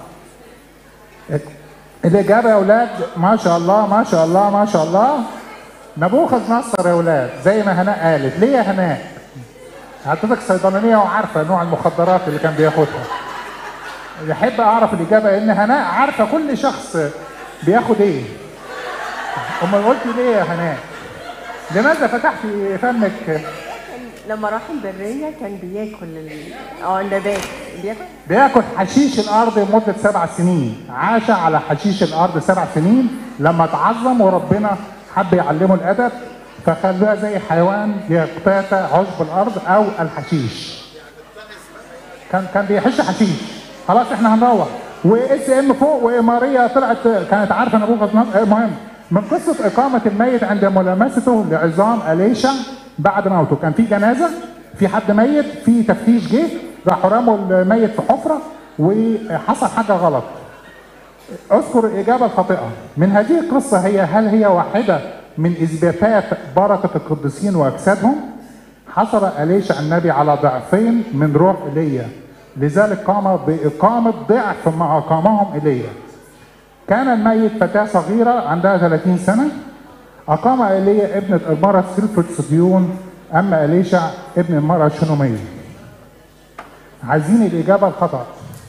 الاجابه يا اولاد ما شاء الله. نبوخذ نصر يا اولاد، زي ما هناء قالت. ليه يا هناء؟ حضرتك صيدلانيه وعارفه نوع المخدرات اللي كان بياخدها. يحب اعرف الاجابه ان هناء عارفه كل شخص بياخد ايه. امال قلتي ليه يا هناء؟ لماذا فتحتي فمك؟ لما راح البريه كان بياكل النبات. بياكل حشيش الارض لمده 7 سنين. عاش على حشيش الارض 7 سنين. لما اتعظم وربنا حب يعلمه الادب فخلوها زي حيوان يقتات عشب الارض او الحشيش. كان بيحش حشيش. خلاص احنا هنروح. ام فوق، وماريا طلعت كانت عارفه نبوخذ نصر. المهم من قصه اقامه الميت عند ملامسته لعظام اليشع بعد موته. كان في جنازه، في حد ميت، في تفتيش جه، راحوا رموا الميت في حفره وحصل حاجه غلط. اذكر الاجابه الخاطئه من هذه القصه. هل هي واحده من اثباتات بركه القديسين واجسادهم؟ حصل اليشع النبي على ضعفين من روح ايليا، لذلك قام باقامه ضعف ما اقامهم ايليا. كان الميت فتاه صغيره عندها 30 سنه. اقام ايليا ابنه المراه سلفة صديون، اما اليشع ابن المراه شنوميه. عايزين الإجابة الخطأ.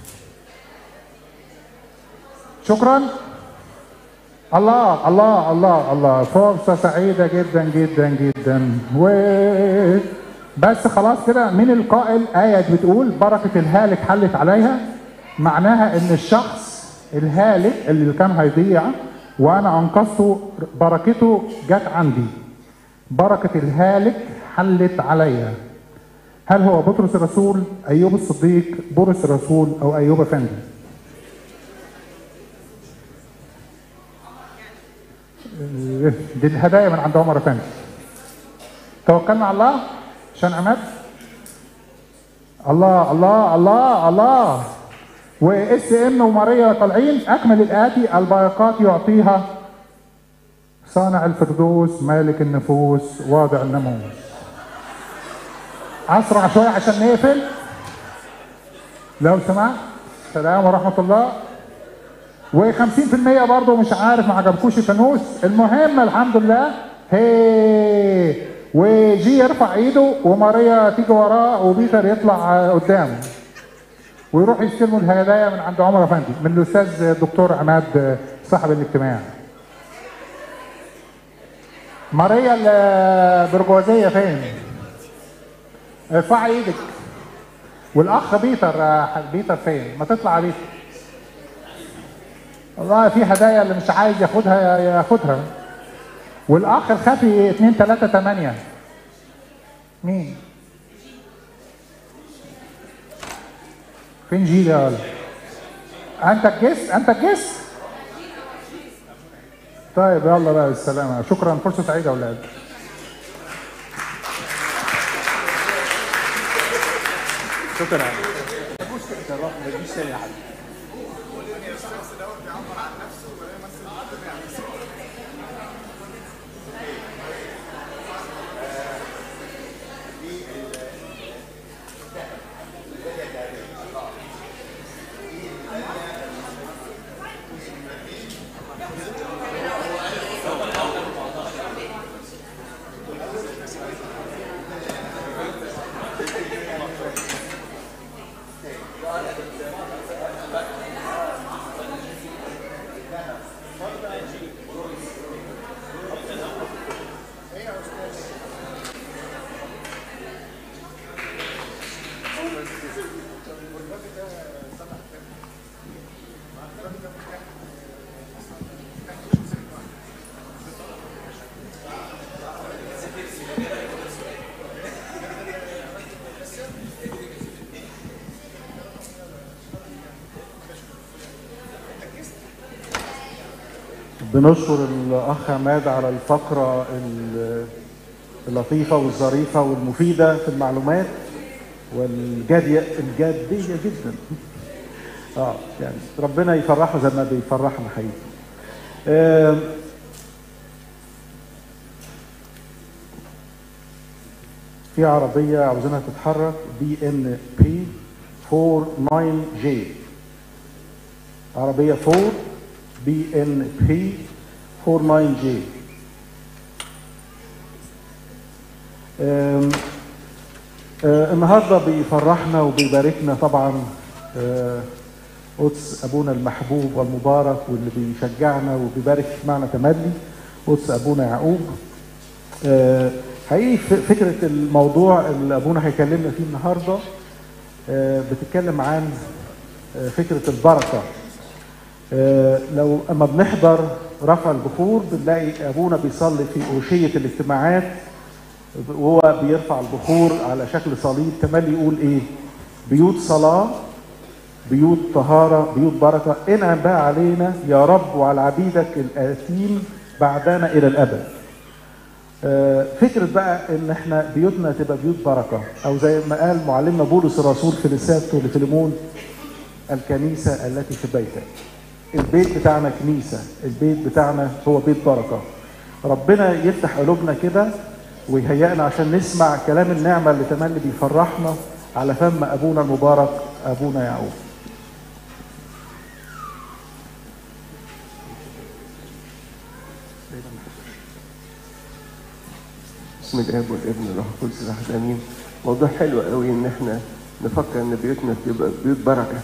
شكرا. الله الله الله الله، فرصة سعيدة جدا جدا جدا. بس خلاص كده، مين القائل آية بتقول بركة الهالك حلت عليها؟ معناها إن الشخص الهالك اللي كان هيضيع وأنا أنقذته بركته جت عندي. بركة الهالك حلت عليها. هل هو بطرس الرسول، أيوب الصديق، بولس الرسول، أو أيوب أفندي؟ دي الهدايا من عند عمر أفندي. توكلنا على الله عشان عماد. الله الله الله الله. واس ام وماريا طالعين. اكمل الاتي: البركات يعطيها صانع الفردوس، مالك النفوس، واضع الناموس. اسرع شويه عشان نقفل لو سمحت. السلام ورحمه الله. و50% برضه مش عارف، ما عجبكوش الفانوس. المهم الحمد لله. هي وجي يرفع ايده وماريا تيجي وراه وبيتر يطلع قدامه ويروح يستلموا الهدايا من عند عمر افندي من الاستاذ الدكتور عماد صاحب الاجتماع. ماريا البرجوازيه فين؟ ارفع ايدك. والاخ بيتر فين؟ ما تطلع بيتر. والله في هدايا اللي مش عايز ياخدها ياخدها. والاخ الخفي 238 مين؟ فين جيل يا ولد؟ انت الجس؟ طيب يلا بقى بالسلامه. شكرا، فرصه سعيده يا اولاد. شكرا. بنشكر الأخ عماد على الفقرة اللطيفة والظريفة والمفيدة في المعلومات والجادية جدا. يعني ربنا يفرحه زي ما بيفرحنا حقيقي. في عربية عاوزينها تتحرك BNP 49J. عربية 4 BNP 49J. النهارده بيفرحنا وبيباركنا طبعا قدس ابونا المحبوب والمبارك واللي بيشجعنا وبيبارك معنا تملي قدس ابونا يعقوب. حقيقي فكره الموضوع اللي ابونا هيكلمنا فيه النهارده بتتكلم عن فكره البركه. لو اما بنحضر رفع البخور بنلاقي ابونا بيصلي في أوشية الاجتماعات وهو بيرفع البخور على شكل صليب تملي يقول ايه؟ بيوت صلاة، بيوت طهارة، بيوت بركة، انعم بقى علينا يا رب وعلى عبيدك الآتين بعدنا إلى الأبد. فكرة بقى ان احنا بيوتنا تبقى بيوت بركة، او زي ما قال معلمنا بولس الرسول في رسالته لفيليمون: الكنيسة التي في بيتك. البيت بتاعنا كنيسة، البيت بتاعنا هو بيت بركة. ربنا يفتح قلوبنا كده ويهيئنا عشان نسمع كلام النعمة اللي تملي بيفرحنا على فم أبونا المبارك أبونا يعقوب. بسم الاب والابن والروح القدس الاحد امين. موضوع حلو قوي ان احنا نفكر ان بيوتنا تبقى بيوت بركه،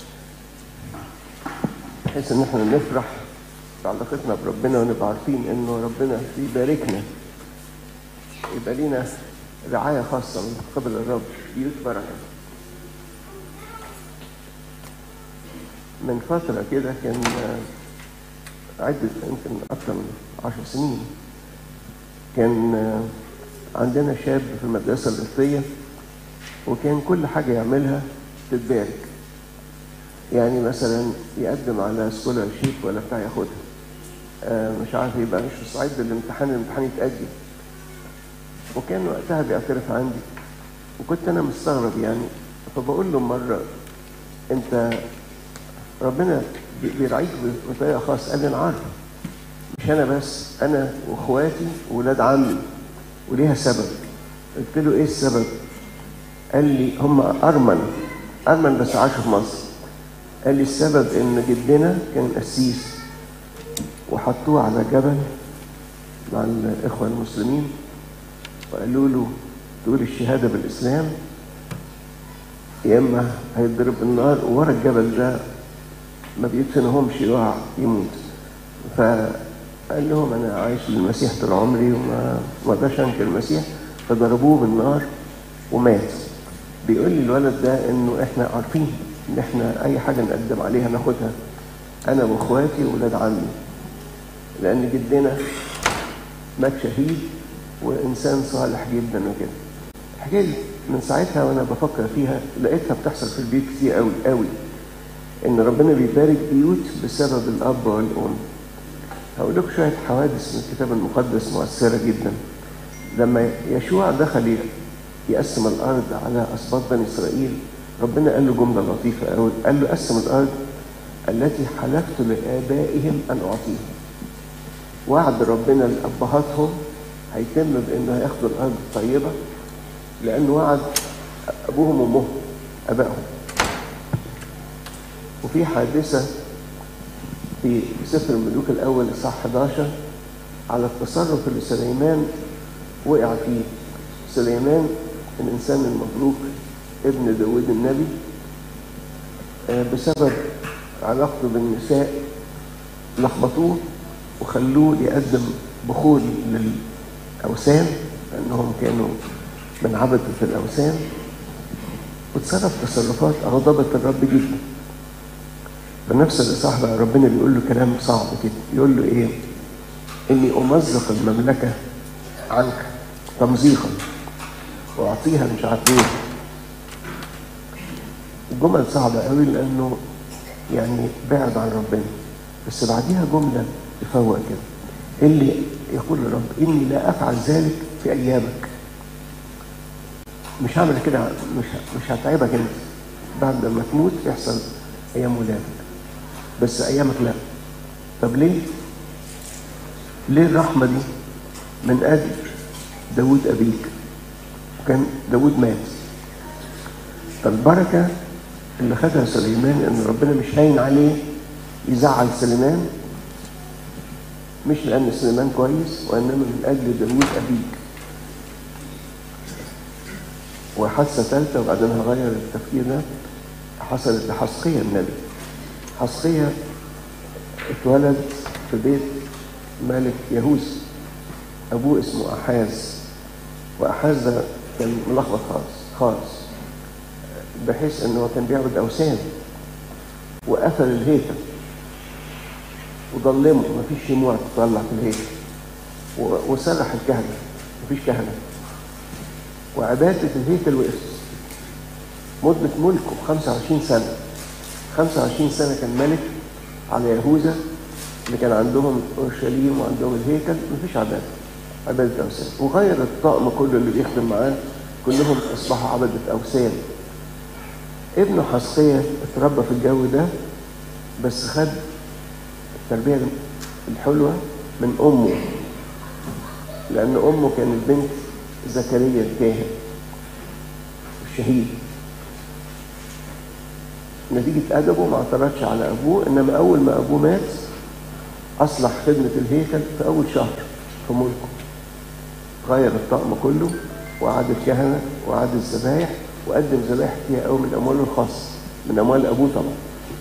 بحيث ان احنا نفرح بعلاقتنا بربنا ونبقى عارفين انه ربنا بيباركنا، يبقى لينا رعايه خاصه من قبل الرب، بيوت بركه. من فتره كده كان عدة يمكن أكثر من 10 سنين كان عندنا شاب في المدرسة القبطية، وكان كل حاجة يعملها تتبارك. يعني مثلا يقدم على سكولارشيب ولا بتاع ياخدها، مش عارف يبقى مش مستعد للامتحان يتأجل. وكان وقتها بيعترف عندي، وكنت أنا مستغرب يعني. فبقول له مرة أنت ربنا بيرعيك بطريقة خاصة. قال لي أنا عارف، مش أنا بس، أنا وإخواتي وولاد عمي، وليها سبب. قلت له إيه السبب؟ قال لي هم أرمن بس عاشوا في مصر. قال لي السبب إن جدنا كان قسيس وحطوه على جبل مع الإخوة المسلمين وقالوا له تقول الشهادة بالإسلام يا إما هيتضرب بالنار، وورا الجبل ده ما بيدفنهمش، يقع يموت. فقال لهم أنا عايش للمسيح طول عمري وما اقدرش أنكر المسيح. فضربوه بالنار ومات. بيقول لي الولد ده إنه إحنا عارفين إن إحنا أي حاجة نقدم عليها ناخدها، أنا وإخواتي وولاد عمي، لأن جدنا مات شهيد وإنسان صالح جدا وكده. الحكاية من ساعتها وأنا بفكر فيها لقيتها بتحصل في البيت كتير قوي قوي، إن ربنا بيبارك بيوت بسبب الأب والأم. هقول لكم شوية حوادث من الكتاب المقدس مؤثرة جدا. لما يشوع دخل يقسم الأرض على أسباط بني إسرائيل، ربنا قال له جملة لطيفة قوي. قال له قسم الأرض التي حلفت لآبائهم أن أعطيهم. وعد ربنا لأبهاتهم هيتم بأنه هياخدوا الأرض الطيبة، لأنه وعد أبوهم وأمهم أبائهم. وفي حادثة في سفر الملوك الأول إصحاح 11 على التصرف اللي سليمان وقع فيه. سليمان الإنسان المبروك ابن داود النبي، بسبب علاقته بالنساء لخبطوه وخلوه يقدم بخور للأوثان، لأنهم كانوا من عبدة الأوثان، وتصرف تصرفات أغضبت الرب جدا. بنفس الإصحاح بقى ربنا بيقول له كلام صعب كده، يقول له إيه؟ إني أمزق المملكة عنك تمزيقا وأعطيها مش عارف إيه. الجمل صعبة قوي لأنه يعني بعد عن ربنا، بس بعديها جملة تفوق كده، اللي يقول الرب إني لا أفعل ذلك في أيامك. مش هعمل كده، مش هتعبك انت. بعد ما تموت يحصل ايام ولادك، بس ايامك لا. طب ليه الرحمه دي؟ من اجل داود ابيك، كان داود مات. فالبركه اللي خدها سليمان ان ربنا مش هين عليه يزعل سليمان، مش لان سليمان كويس، وانما من اجل داود ابيك. وحادثة ثالثة وبعدين هغير التفكير ده، حصلت لحسقية النبي. حسقية اتولد في بيت ملك يهوذا، أبوه اسمه أحاز، وأحاز ده كان ملخبط خالص، بحيث أنه كان بيعبد أوثان، وقفل الهيكل وضلمه، مفيش شموع تطلع في الهيكل، وسرح الكهنة، مفيش كهنة، وعبادة الهيكل وقفت. مدة ملكه 25 سنة. 25 سنة كان ملك على يهوذا اللي كان عندهم أورشليم وعندهم الهيكل، مفيش عبادة أوثان. وغير الطقم كله اللي بيخدم معاه، كلهم أصبحوا عبادة أوثان. ابنه حسقية اتربى في الجو ده، بس خد التربية الحلوة من أمه، لأن أمه كانت بنت زكريا الكاهن الشهيد. نتيجة أدبه ما اعترضش على أبوه، إنما أول ما أبوه مات أصلح خدمة الهيكل في أول شهر في ملكه. غير الطقم كله، وعاد الكهنة، وعاد الذبايح، وقدم ذبائح كتير قوي من امواله الخاصه، من اموال ابوه طبعا.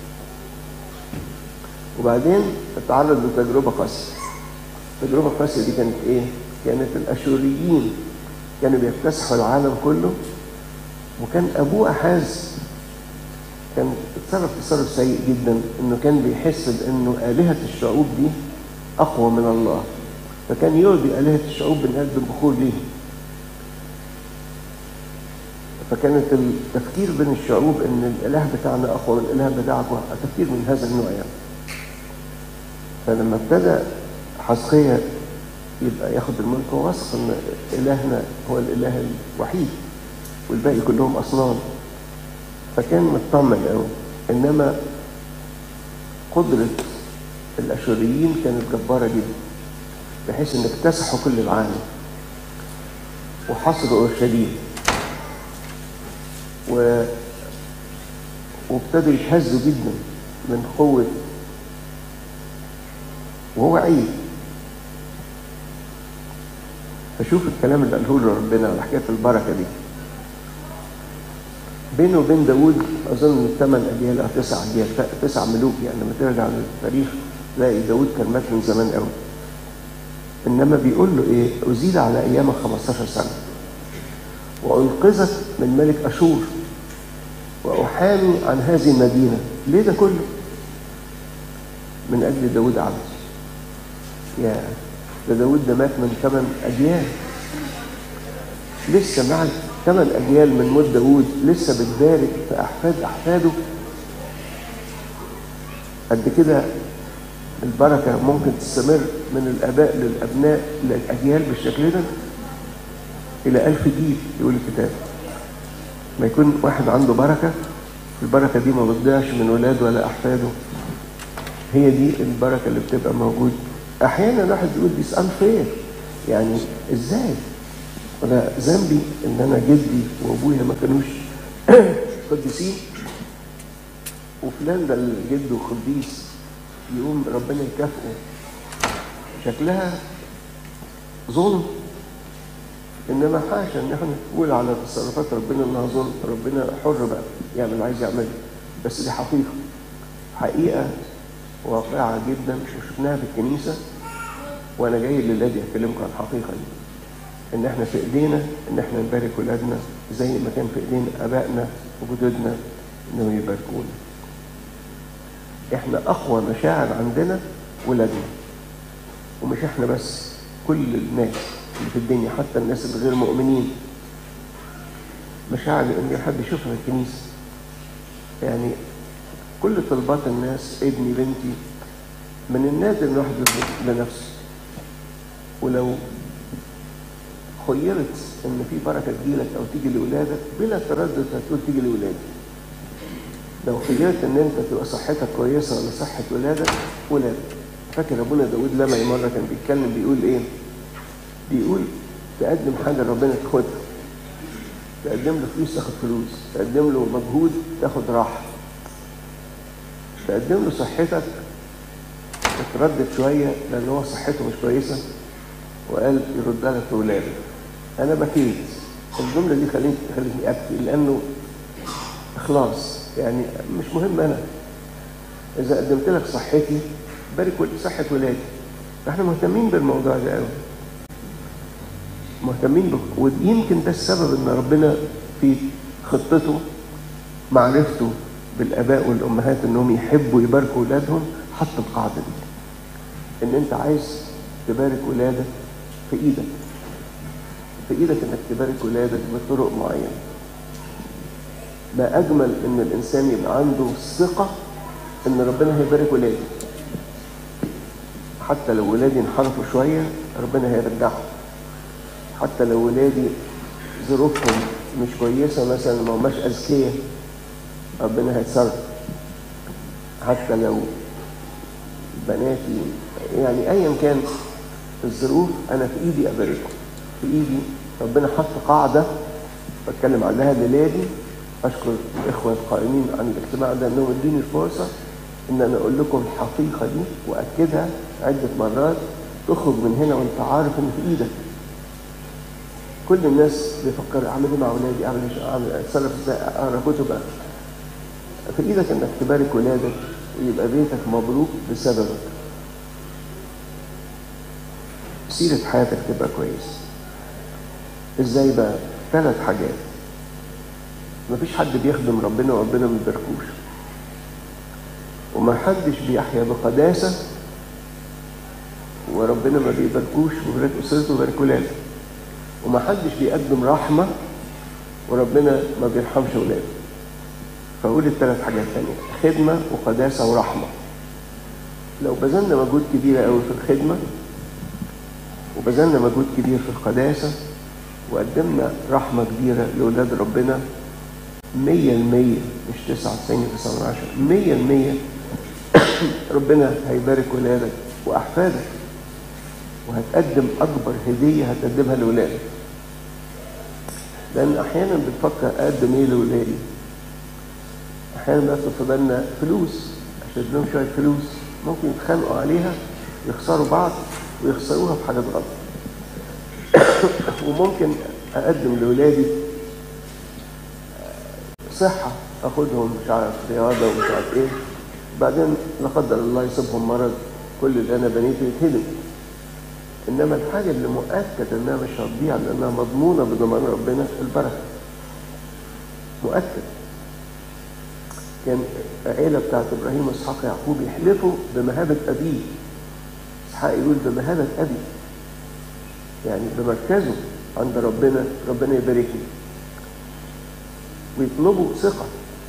وبعدين اتعرض لتجربه قاسيه. التجربه القاسيه دي كانت ايه؟ كانت الاشوريين كانوا بيكتسحوا العالم كله، وكان ابوه احاز كان اتصرف تصرف سيء جدا، انه كان بيحس بانه الهه الشعوب دي اقوى من الله، فكان يرضي الهه الشعوب بنقدم بخور ليه. فكانت التفكير بين الشعوب ان الاله بتاعنا اقوى من الاله بتاعكم، تفكير من هذا النوع يعني. فلما ابتدى حزقيا يبقى ياخد الملك وواثق ان الهنا هو الاله الوحيد والباقي كلهم اصنام، فكان مطمن قوي. انما قدره الاشوريين كانت جباره جدا، بحيث ان اكتسحوا كل العالم وحصروا اورشليم وابتدوا يتهزوا جدا من قوه، وهو عيب. فشوف الكلام اللي قاله له ربنا على حكايه البركه دي. بينه وبين داوود اظن 8 اجيال او 9 اجيال، 9 ملوك يعني. لما ترجع للتاريخ تلاقي داوود كان مات من زمان قوي. انما بيقول له ايه؟ ازيد على ايامك 15 سنه وانقذك من ملك اشور واحامي عن هذه المدينه. ليه ده كله؟ من اجل داوود عبد. يا ده داوود ده مات من 8 اجيال، لسه مع 8 اجيال من موت داوود لسه بتبارك في احفاده. قد كده البركه ممكن تستمر من الاباء للابناء للاجيال بالشكل ده الى 1000 جيل. يقول الكتاب ما يكون واحد عنده بركه، البركه دي ما بتضيعش من ولاده ولا احفاده. هي دي البركه اللي بتبقى موجوده. احيانا الواحد يقول دي unfair، يعني ازاي؟ ولا ذنبي ان انا جدي وابويا ما كانوش قديسين، وفلان ده الجد وقديس يقوم ربنا يكافئه؟ شكلها ظلم. انما حاشا ان احنا نقول على تصرفات ربنا انها ظلم. ربنا حر بقى يعمل اللي عايز يعمله، بس دي حقيقه واقعه جدا وشفناها في الكنيسه. وانا جاي الليله دي اكلمكم عن الحقيقه دي، ان احنا في ايدينا ان احنا نبارك ولادنا زي ما كان في ايدين ابائنا وجدودنا انهم يباركونا. احنا اقوى مشاعر عندنا ولادنا، ومش احنا بس، كل الناس اللي في الدنيا، حتى الناس اللي غير مؤمنين. مشاعر ان حد يشوفها في الكنيسه، يعني كل طلبات الناس ابني بنتي. من النادر الواحد يطلب لنفسه، ولو خيرت ان في بركه تجيلك او تيجي لاولادك بلا تردد هتقول تيجي لاولادي. لو خيرت ان انت تبقى صحتك كويسه ولا صحه ولادك، ولادك. فاكر ابونا داوود لما مره كان بيتكلم بيقول ايه؟ بيقول تقدم حاجه ربنا تاخدها، تقدم له فلوس تاخد فلوس، تقدم له مجهود تاخد راحه، تقدم له صحتك اتردد شويه لان هو صحته مش كويسه وقال يردها لك في ولادك. انا بكيت الجمله دي خلتني ابكي، لانه اخلاص. يعني مش مهم انا اذا قدمت لك صحتي بارك صحه ولادي. احنا مهتمين بالموضوع ده قوي، مهتمين ويمكن ده السبب ان ربنا في خطته معرفته بالاباء والامهات انهم يحبوا يباركوا اولادهم. حط القاعده دي ان انت عايز تبارك ولادك في ايدك، في ايدك انك تبارك ولادك بطرق معينه. ما اجمل ان الانسان يبقى عنده ثقه ان ربنا هيبارك ولادي، حتى لو ولادي انحرفوا شويه ربنا هيرجعهم، حتى لو ولادي ظروفهم مش كويسه مثلا ما هماش اذكياء ربنا هيتصرف، حتى لو بناتي يعني ايا كان الظروف انا في ايدي اباركهم، في ايدي. ربنا حط قاعده بتكلم عنها لولادي. اشكر الاخوه القائمين عن الاجتماع ده انهم ادوني الفرصه ان انا اقول لكم الحقيقه دي واكدها عده مرات. تخرج من هنا وانت عارف ان في ايدك، كل الناس بيفكر اعمل ايه مع اولادي، اعمل ايه، اتصرف ازاي، اقرا كتب. في ايدك انك تبارك ولادك ويبقى بيتك مبروك بسببك. سيرة حياتك تبقى كويس. ازاي بقى؟ 3 حاجات. مفيش حد بيخدم ربنا وربنا ما يباركوش، وما حدش بيحيا بقداسة وربنا ما بيباركوش ويبارك اسرته ويبارك ولاده، وما حدش بيقدم رحمة وربنا ما بيرحمش ولاده. فأقول ال3 حاجات تانية: خدمة وقداسة ورحمة. لو بذلنا مجهود كبير قوي في الخدمة وبذلنا مجهود كبير في القداسة وقدمنا رحمة كبيرة لأولاد ربنا 100%، مش 99.9، 100% ربنا هيبارك ولادك وأحفادك، وهتقدم أكبر هدية هتقدمها لولادك. لأن أحيانا بنفكر أقدم إيه لولادي؟ أحيانا بيطلب في بالنا فلوس، أشد لهم شوية فلوس ممكن يتخانقوا عليها يخسروا بعض ويخسروها في حاجات غلط. وممكن أقدم لولادي صحة، أخدهم مش عارف رياضة ومش عارف إيه، بعدين لا قدر الله يصيبهم مرض كل اللي أنا بنيته يتهدم. إنما الحاجة اللي مؤكد إنها مش هتضيع لأنها مضمونة بضمان ربنا البركة. مؤكد. كان العيلة بتاعت إبراهيم وإسحاق ويعقوب يحلفوا بمهابة أبيه. إسحاق يقول بمهابة أبي، يعني بمركزه عند ربنا، ربنا يباركني. ويطلبوا ثقة.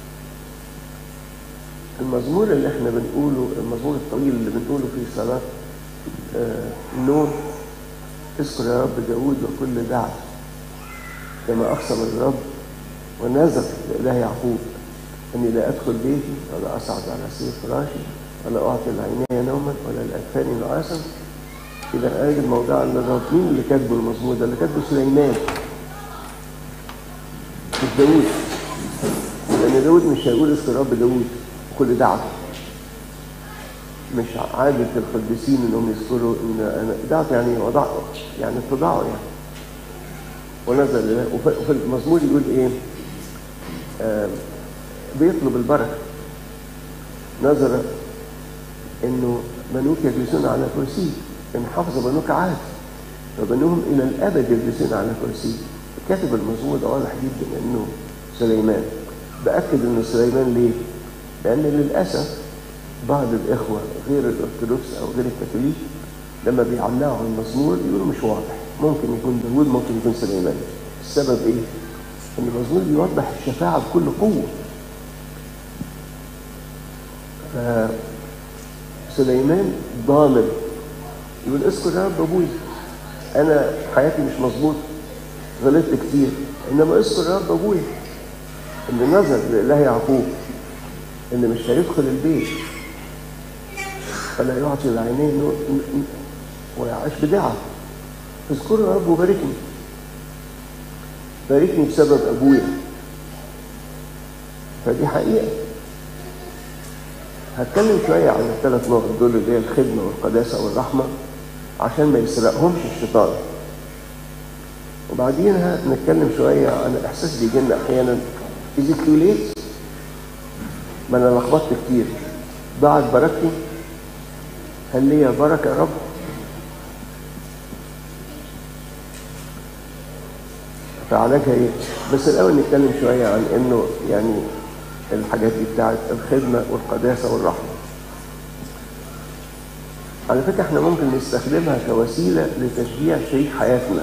المزمور اللي احنا بنقوله، المزمور الطويل اللي بنقوله في صلاة النوم: اذكر يا رب داود وكل دعوة، كما أقسم الرب ونذر لإله يعقوب أني لا أدخل بيتي ولا أصعد على سرير فراشي ولا أعطي العيني نوما ولا الأكفان نعاسا. إذا أجد موضع للرب. مين اللي كاتبه المزمور ده؟ اللي كاتبه سليمان، مش داود. لأن داود مش هيقول اذكر رب داود وكل دعوة. مش عادة القديسين انهم يذكروا ان دعوة يعني وضع، يعني اتضاعوا يعني. ونزل وفي المزمور يقول ايه؟ بيطلب البركة. نظر انه بنوك يجلسون على كرسي، ان حفظ بنوك عهد وبنوهم الى الابد يجلسون على كرسي. كاتب المزمور ده واضح جدا انه سليمان. باكد انه سليمان ليه؟ لان للاسف بعض الإخوة غير الأرثوذكس أو غير الكاثوليك لما بيعلقوا على المزمور يقولوا مش واضح، ممكن يكون داوود ممكن يكون سليمان. السبب إيه؟ إن المزمور بيوضح الشفاعة بكل قوة. فسليمان ضامن يقول اذكر يا رب أبوي، أنا حياتي مش مظبوط، غلطت كتير، إنما اذكر يا رب أبوي اللي نظر لإله يعقوب إن مش هيدخل البيت فلا يعطي العينين ويعيش بدعة. اذكروا يا رب وباركني، باركني بسبب أبويا. فدي حقيقة. هتكلم شوية عن ال3 نقط دول اللي هي الخدمة والقداسة والرحمة عشان ما يسرقهمش الشيطان. وبعدينها نتكلم شوية عن الإحساس بيجي لنا أحيانا is it too late؟ ما أنا لخبطت كتير، ضاعت بركتي، هل ليا بركة يا رب؟ فعلاجها ايه؟ بس الأول نتكلم شوية عن إنه يعني الحاجات دي بتاعت الخدمة والقداسة والرحمة. على فكرة احنا ممكن نستخدمها كوسيلة لتشجيع شريك حياتنا.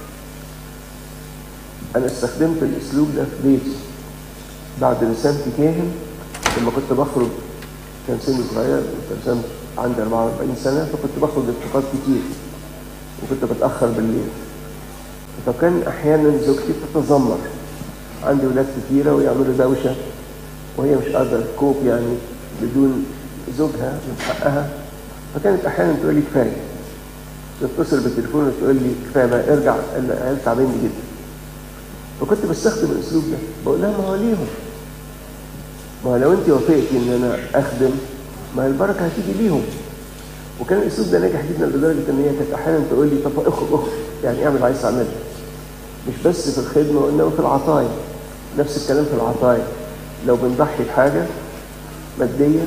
أنا استخدمت الأسلوب ده في بيتي بعد رسالتي كاهن. لما كنت بخرج، كان سني صغير، كنت عندي 44 سنة، فكنت بخرج اتفاقات كتير وكنت بتأخر بالليل. فكان أحيانا زوجتي تتذمر، عندي ولاد كتيرة ويعملوا دوشة وهي مش قادرة تكوب يعني بدون زوجها من حقها. فكانت أحيانا تقول لي كفاية، تتصل بالتليفون وتقول لي كفاية بقى ارجع، العيال تعبانين جدا. فكنت بستخدم الأسلوب ده، بقول لها ما هو ليهم، ما لو انت وافقتي ان انا اخدم ما البركه هتيجي ليهم. وكان الاسلوب ده ناجح جدا لدرجه ان هي كانت احيانا تقول لي طب اخرج يعني اعمل عايز تعمله. مش بس في الخدمة وإنما في العطايا. نفس الكلام في العطايا، لو بنضحي بحاجة مادية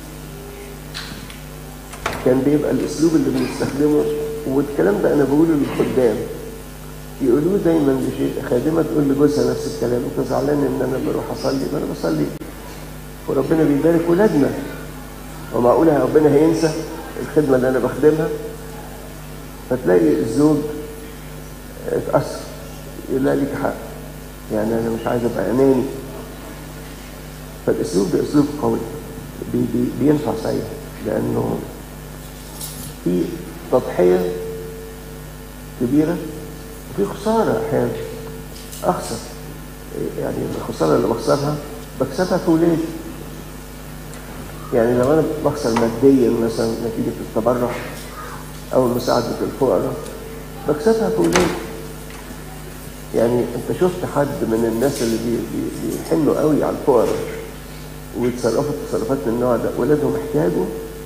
كان بيبقى الأسلوب اللي بنستخدمه، والكلام ده أنا بقوله للخدام يقولوه دايما لشيء. خادمة تقول لجوزها نفس الكلام، أنت زعلان إن أنا بروح أصلي؟ ما أنا بصلي وربنا بيبارك ولادنا، ومعقولة ربنا هينسى الخدمة اللي أنا بخدمها؟ فتلاقي الزوج اتأثر، يقول لها ليك حق، يعني أنا مش عايز أبقى أناني. فالأسلوب ده أسلوب قوي بينفع ساعتها، لأنه في تضحية كبيرة وفي خسارة. أحيانا أخسر، يعني الخسارة اللي بخسرها بكسبها في ولادي. يعني لو أنا بخسر ماديا مثلا نتيجة التبرع أو مساعدة الفقراء بكسبها في ولادي. يعني أنت شفت حد من الناس اللي بيحنوا قوي على الفقراء ويتصرفوا تصرفات من النوع ده ولادهم احتاجوا؟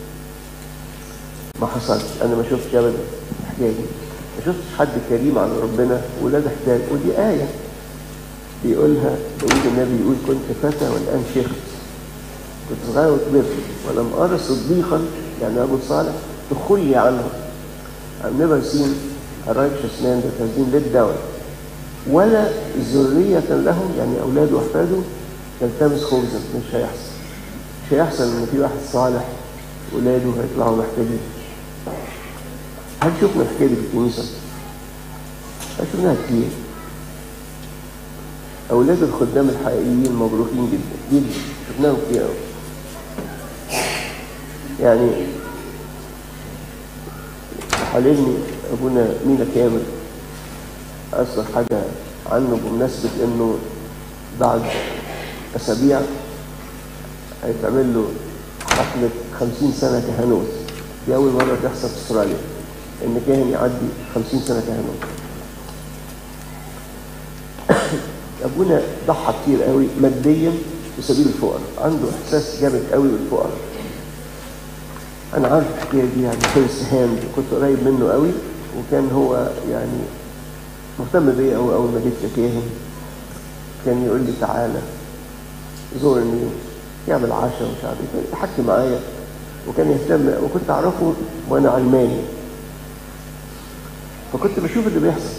ما حصلش. أنا ما شفتش أبدا احتاجي، ما شفتش حد كريم على ربنا ولاده احتاج. ودي آية بيقولها داود النبي، يقول كنت فتى والآن شيخت، كنت صغير وكبرت ولم أرى صديقا، يعني رجل صالح تخلي عنه. I've never seen a righteous man that has been let down ولا ذرية له، يعني أولاده وأحفاده يلتمس خبزا. مش هيحصل إن في واحد صالح ولاده هيطلعوا محتاجين. هل شفنا الحكاية دي في الكنيسة؟ هل شفناها كتير؟ أولاد الخدام الحقيقيين مبروكين جدا جدا، شفناهم كتير أوي. يعني حللني أبونا مينا كامل أذكر حاجة عنه بمناسبة إنه بعد أسابيع هيتعمل له حفلة 50 سنة كهنوت. دي أول مرة تحصل في أستراليا إن كاهن يعدي 50 سنة كهنوت. أبونا ضحى كتير قوي ماديا في سبيل الفقراء، عنده إحساس جامد قوي بالفقراء. أنا عارف الحكاية دي، يعني فيرست هاند، كنت قريب منه قوي، وكان هو يعني مهتم بيا قوي. أول ما جيت ككاهن كان يقول لي تعالى زورني، يعمل عشاء ومش عارف ايه، يحكي معايا وكان يهتم، وكنت أعرفه وأنا علماني، فكنت بشوف اللي بيحصل.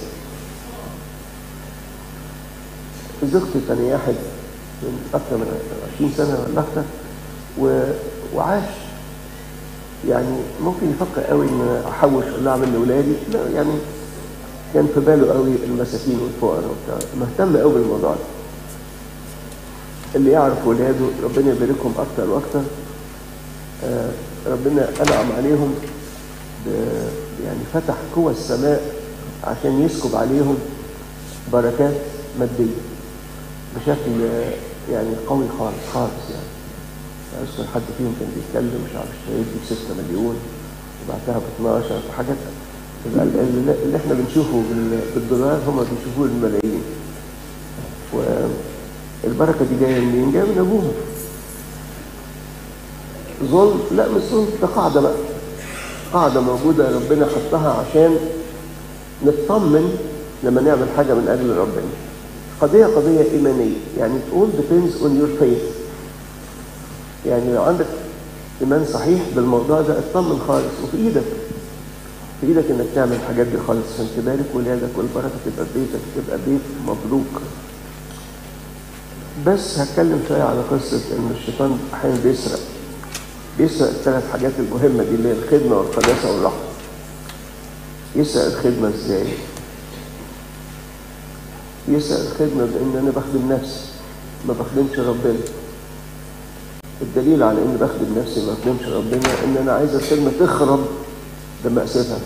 زوجتي تنيحت من أكثر من 20 سنة ولا أكثر، وعاش يعني ممكن يفكر قوي إن أحوش ولا أعمل لأولادي، لا يعني كان في باله قوي المساكين والفقراء وبتاع، مهتم قوي بالموضوع ده. اللي يعرف ولاده ربنا يباركهم أكتر وأكتر، ربنا أنعم عليهم يعني فتح قوى السماء عشان يسكب عليهم بركات مادية بشكل يعني قوي خالص خالص. يعني أذكر حد فيهم كان بيتكلم مش عارف اشتريت ب 6 مليون وبعتها ب 12 وحاجات اللي احنا بنشوفه بالدولار هم بيشوفوه بالملايين. والبركة دي جاية منين؟ جاية من أبوهم. ظلم؟ لا مش ظلم، ده قاعدة بقى، قاعدة موجودة ربنا حطها عشان نطمن لما نعمل حاجة من أجل ربنا. قضية إيمانية، يعني it all depends on your faith. يعني لو عندك إيمان صحيح بالموضوع ده اطمن خالص، وفي إيدك إنك تعمل الحاجات دي خالص عشان تبارك ولادك والبركة تبقى في بيتك، تبقى بيت مبروك. بس هتكلم شوية على قصة إن الشيطان أحيانا بيسرق الثلاث حاجات المهمة دي اللي هي الخدمة والقداسة والرحمة. يسرق الخدمة إزاي؟ يسرق الخدمة بإن أنا بخدم نفسي ما بخدمش ربنا. الدليل على إني بخدم نفسي ما بخدمش ربنا إن أنا عايز الخدمة تخرب لما أسيبها.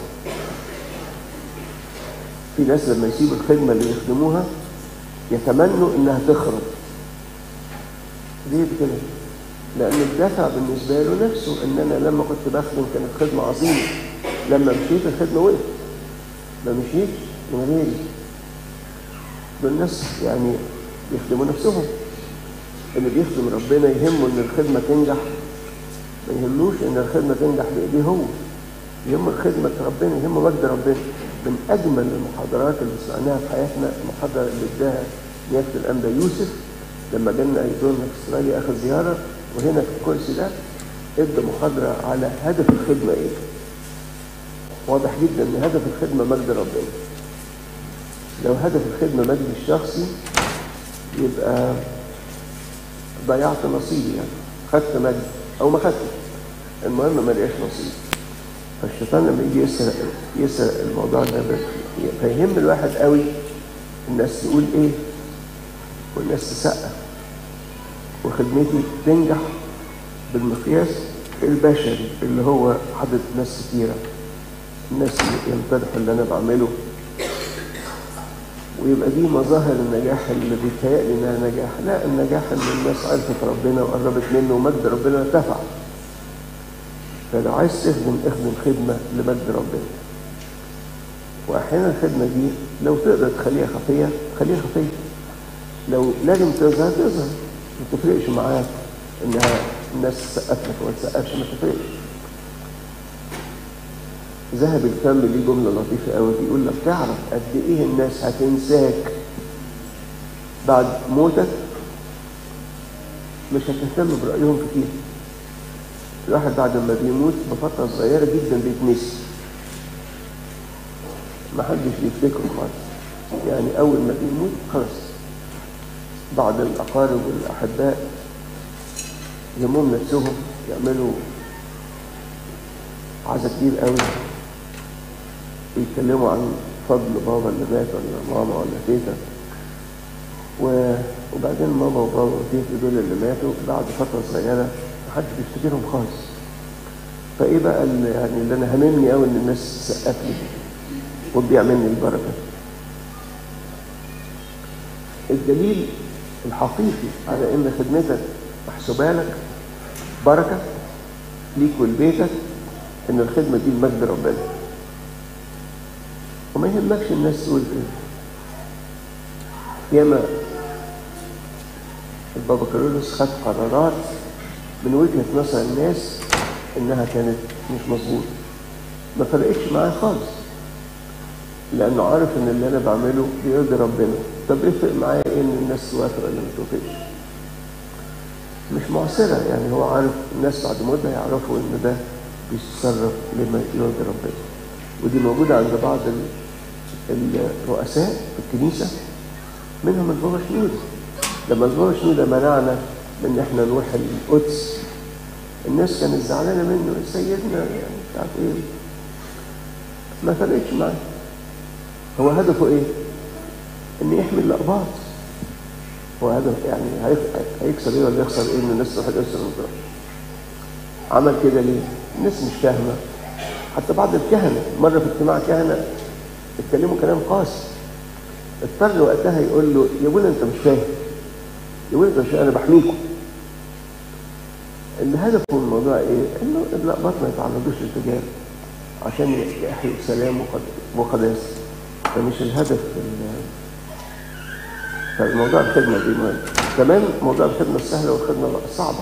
في ناس لما يسيبوا الخدمة اللي يخدموها يتمنوا إنها تخرب. ليه كده؟ لأن الدافع بالنسبة له نفسه إن أنا لما كنت بخدم كانت خدمة عظيمة، لما مشيت الخدمة وقفت، ما مشيت من غيري. دول الناس يعني يخدموا نفسهم. اللي بيخدم ربنا يهمه إن الخدمة تنجح، ما يهموش إن الخدمة تنجح بإيديه هو، يهمه خدمة ربنا، يهمه مجد ربنا. من أجمل المحاضرات اللي سمعناها في حياتنا المحاضرة اللي اداها نيافة الأنبا يوسف لما جالنا أيزون في استراليا آخر زيارة، وهنا في الكرسي ده ادى محاضرة على هدف الخدمة إيه. واضح جدا إن هدف الخدمة مجد ربنا. لو هدف الخدمة مجد الشخصي يبقى ضيعت نصيبي، يعني خدت مجد أو ما خدتش، المهم ما لقاش نصيب. فالشيطان لما يجي يسرق الموضوع ده فيهم الواحد قوي الناس تقول ايه والناس تسقف وخدمتي تنجح بالمقياس البشري اللي هو حدد ناس كتيره، الناس يمتدحوا اللي انا بعمله، ويبقى دي مظاهر النجاح اللي بيتهيألي انها نجاح. لا، النجاح ان الناس عرفت ربنا وقربت منه ومجد ربنا ارتفع. فلو عايز اخدم خدمة لمجد ربنا. وأحيانا الخدمة دي لو تقدر تخليها خفية خليها خفية، لو لازم تظهر تظهر، ما تفرقش معاك إنها الناس تسقف لك وما تسقفش، ما تفرقش. ذهب الفم ليه جملة لطيفة قوي بيقول لك تعرف قد إيه الناس هتنساك بعد موتك، مش هتهتم برأيهم كتير. الواحد بعد ما بيموت بفترة صغيرة جدا بيتنسي، ما حدش بيفتكره خالص. يعني أول ما بيموت خلاص بعض الأقارب والأحباء يهمهم نفسهم يعملوا عزا كبير قوي ويتكلموا عن فضل بابا اللي مات ولا ماما ولا تيتا، وبعدين ماما وبابا وتيتا دول اللي ماتوا بعد فترة صغيرة محدش بيفتكرهم خالص. فايه بقى اللي انا هممني قوي ان الناس تسقف لي وبيعمل لي البركه. الدليل الحقيقي على ان خدمتك محسوبه لك بركه ليك ولبيتك ان الخدمه دي لمجد ربنا، وما يهمكش الناس تقول ايه. ياما البابا كارولوس خد قرارات من وجهة نظر الناس انها كانت مش مظبوطه، ما فرقتش معاه خالص، لانه عارف ان اللي انا بعمله بيرضي ربنا. طب يفرق معايا ايه ان الناس توافق ولا ما توافقش؟ مش معسره، يعني هو عارف الناس بعد مده يعرفوا ان ده بيتصرف لما يرضي ربنا. ودي موجوده عند بعض الرؤساء في الكنيسه، منهم البابا شنودة. لما البابا شنودة منعنا من ان احنا نروح القدس، الناس كانت زعلانه منه، سيدنا يعني مش عارف ايه، ما فرقتش معاه. هو هدفه ايه؟ ان يحمي الاقباط. هو هدف يعني هيكسب ايه ولا يخسر ايه ان الناس تروح القدس ولا ما تروحش؟ عمل كده ليه؟ الناس مش فاهمه. حتى بعض الكهنه مره في اجتماع كهنه اتكلموا كلام قاسي، اضطر وقتها يقول له يا ابونا انت مش فاهم، يا ابونا انت مش فاهم، انا بحميكم. الهدف من الموضوع ايه؟ انه الاقباط ما يتعرضوش للتجارب عشان يحيوا بسلام وقداسه. فمش الهدف فالموضوع الخدمه دي مهم. كمان موضوع الخدمه السهله والخدمه الصعبه،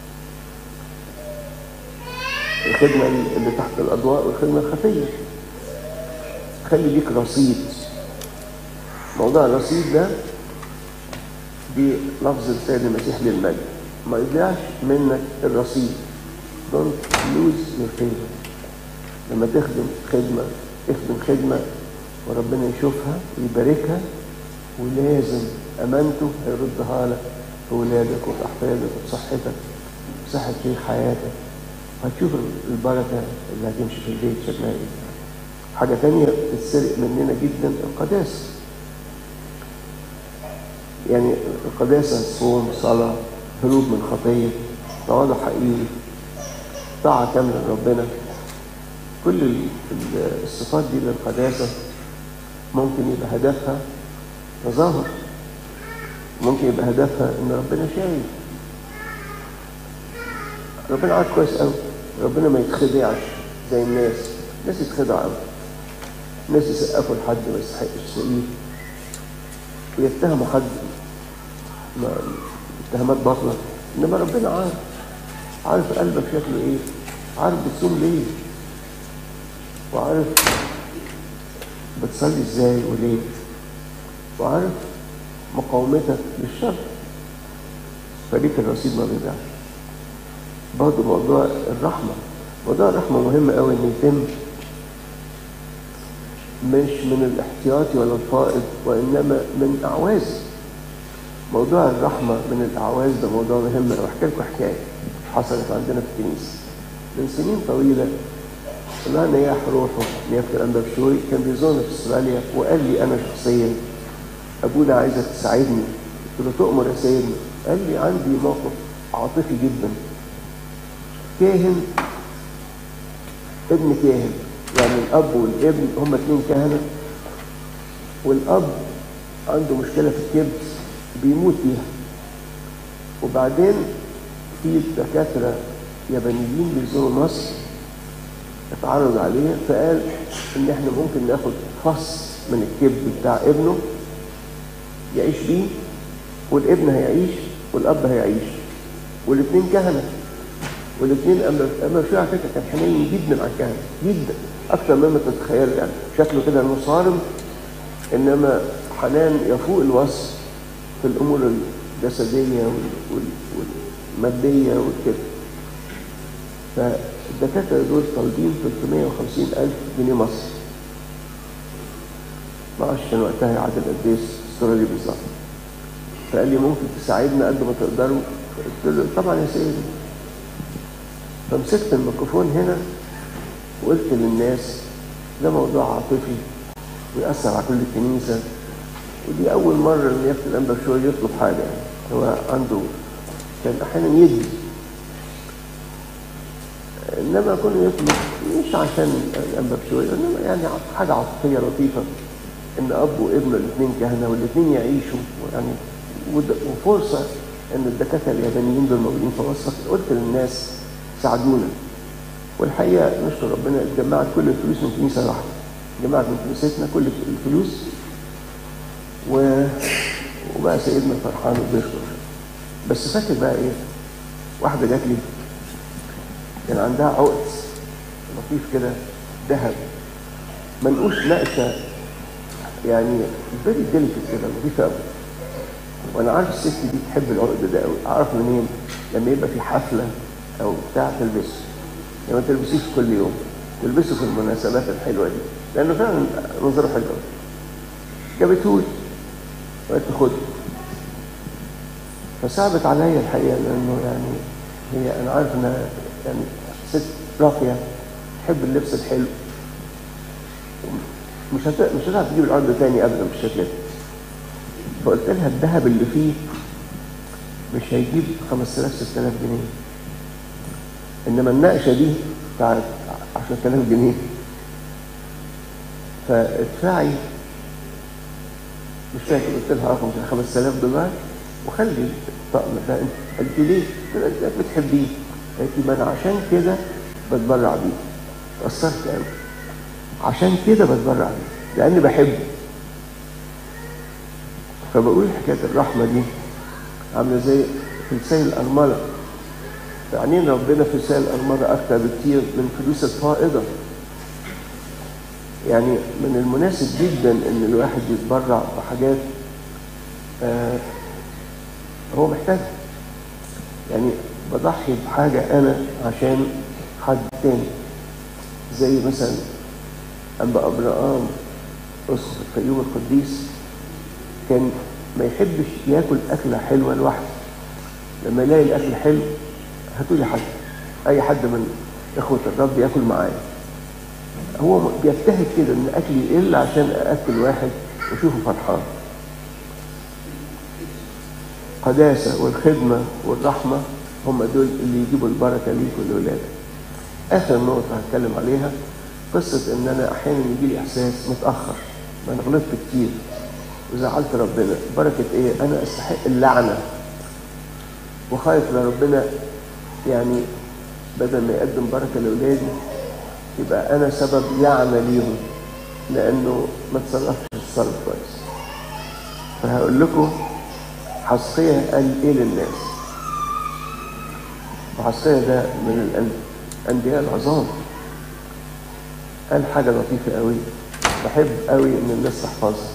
الخدمه اللي تحت الاضواء والخدمه الخفيه. خلي ليك رصيد. موضوع الرصيد ده دي لفظ السيد المسيح للمجد، ما يضيعش منك الرصيد. don't lose your favor. لما تخدم خدمة اخدم خدمة وربنا يشوفها ويباركها، ولازم أمانته هيردها لك في ولادك وفي أحفادك وفي صحتك وصحة شيخ حياتك. هتشوف البركة اللي هتمشي في البيت شكلها ايه. حاجة تانية بتتسرق مننا جدا القداسة. يعني القداسة صوم، صلاة، هروب من خطية، تواضع حقيقي، طاعة كاملة لربنا. كل الصفات دي للقداسة ممكن يبقى هدفها تظاهر، ممكن يبقى هدفها ان ربنا شايف. ربنا عارف كويس قوي، ربنا ما يتخدعش زي الناس يتخدع قوي. الناس يسقفوا لحد ما يستحقش سقيف ويتهموا حد اتهامات باطلة، انما ربنا عارف قلبك شكله ايه، عارف بتصوم ليه، وعارف بتصلي ازاي وليه، وعارف مقاومتك للشر، فليك الرصيد ما بيضيعش. برضه موضوع الرحمة مهم قوي إنه يتم، مش من الاحتياطي ولا الفائض، وإنما من أعواز. موضوع الرحمة من الأعواز ده موضوع مهم. أحكي لكم حكاية حصلت عندنا في الكنيسة من سنين طويلة. سمعنا يا روحه نيافة الأنبا بشوي كان بيزورنا في استراليا، وقال لي أنا شخصيا أبونا عايزك تساعدني. قلت له تؤمر يا سيدنا. قال لي عندي موقف عاطفي جدا. كاهن، ابن كاهن، يعني الأب والابن هما 2 كهنة، والأب عنده مشكلة في الكبد بيموت فيها، وبعدين في دكاترة يابانيين بيزوروا مصر اتعرض عليه، فقال إن إحنا ممكن ناخد فص من الكبد بتاع ابنه يعيش بيه، والابن هيعيش والأب هيعيش، والاتنين كهنة، والاتنين أما شو على فكرة كان حنين جدا على الكهنة جدا، أكتر مما تتخيل. يعني شكله كده إنه صارم، إنما حنان يفوق الوصف في الأمور الجسدية والمادية والكده. فالدكاترة دول طالبين 350,000 جنيه مصري. ما عرفش كان وقتها يعادل قد ايه استرالي بالظبط. فقال لي ممكن تساعدنا قد ما تقدروا؟ قلت له طبعا يا سيدي. فمسكت الميكروفون هنا وقلت للناس ده موضوع عاطفي ويأثر على كل الكنيسة، ودي أول مرة إن نيافة الأنبا بشوي يطلب حاجة. يعني هو عنده كان أحيانا يدي، إنما كونه يطلب مش عشان الأنبا بشوي، إنما يعني حاجة عاطفية لطيفة إن أب وابنه الاتنين كهنة والاتنين يعيشوا، يعني وفرصة إن الدكاترة اليابانيين دول موجودين في مصر. قلت للناس ساعدونا، والحقيقة نشكر ربنا اتجمعت كل الفلوس من كنيسة واحدة، جمعت من كنيستنا كل الفلوس، وبقى سيدنا فرحان وبيشكر. بس فاكر بقى ايه، واحدة جات لي كان عندها عقد لطيف كده ذهب منقوش نقشة، يعني فيري ديليكت كده لطيفة قوي. وانا عارف الست دي تحب العقد ده قوي. اعرف منين؟ لما يبقى في حفلة او بتاع تلبسه، يعني ما تلبسيش كل يوم، تلبسه في المناسبات الحلوة دي، لانه فعلا منظره حلو قوي. جابتهولي وقلت خد. فصعبت عليا الحقيقة، لأنه يعني هي أنا عارف إنها يعني ست راقية تحب اللبس الحلو، مش هتعرف تجيب العرض ده تاني أبدا بالشكل ده. فقلت لها الذهب اللي فيه مش هيجيب 5000-6000 جنيه، إنما النقشة دي بتاعت 10,000 جنيه، فادفعي مش فاكر، قلت لها رقم $5000 وخلي الطقم ده. قالت لي ليه؟ قلت لها بتحبيه. قالت لي ما انا عشان كده بتبرع بيه. اتأثرت قوي. عشان كده بتبرع بيه لاني بحبه. فبقول حكايه الرحمه دي عامله زي تمثال الارمله. عينين ربنا في تمثال الارمله اكتر بكتير من فلوس الفائضه. يعني من المناسب جدا ان الواحد يتبرع بحاجات هو محتاج. يعني بضحي بحاجة انا عشان حد تاني، زي مثلا أنبا أبراهام أسقف الفيوم القديس كان ما يحبش ياكل أكلة حلوة لوحده. لما يلاقي الأكل حلو هاتولي حد، أي حد من إخوة الرب ياكل معايا. هو بيجتهد كده ان اكلي يقل عشان اكل واحد واشوفه فرحان. قداسه والخدمه والرحمه هم دول اللي يجيبوا البركه ليك ولولادك. اخر نقطه هتكلم عليها قصه ان انا احيانا يجي لي احساس متاخر، ما انا غلطت كتير وزعلت ربنا. بركه ايه؟ انا استحق اللعنه وخايف لربنا، يعني بدل ما يقدم بركه لاولادي يبقى أنا سبب لعنة ليهم لأنه ما تصرفش التصرف كويس. فهقول لكم حسقية قال إيه للناس. وحسقية ده من الأنبياء العظام. قال حاجة لطيفة قوي. بحب قوي ان الناس تحفظها.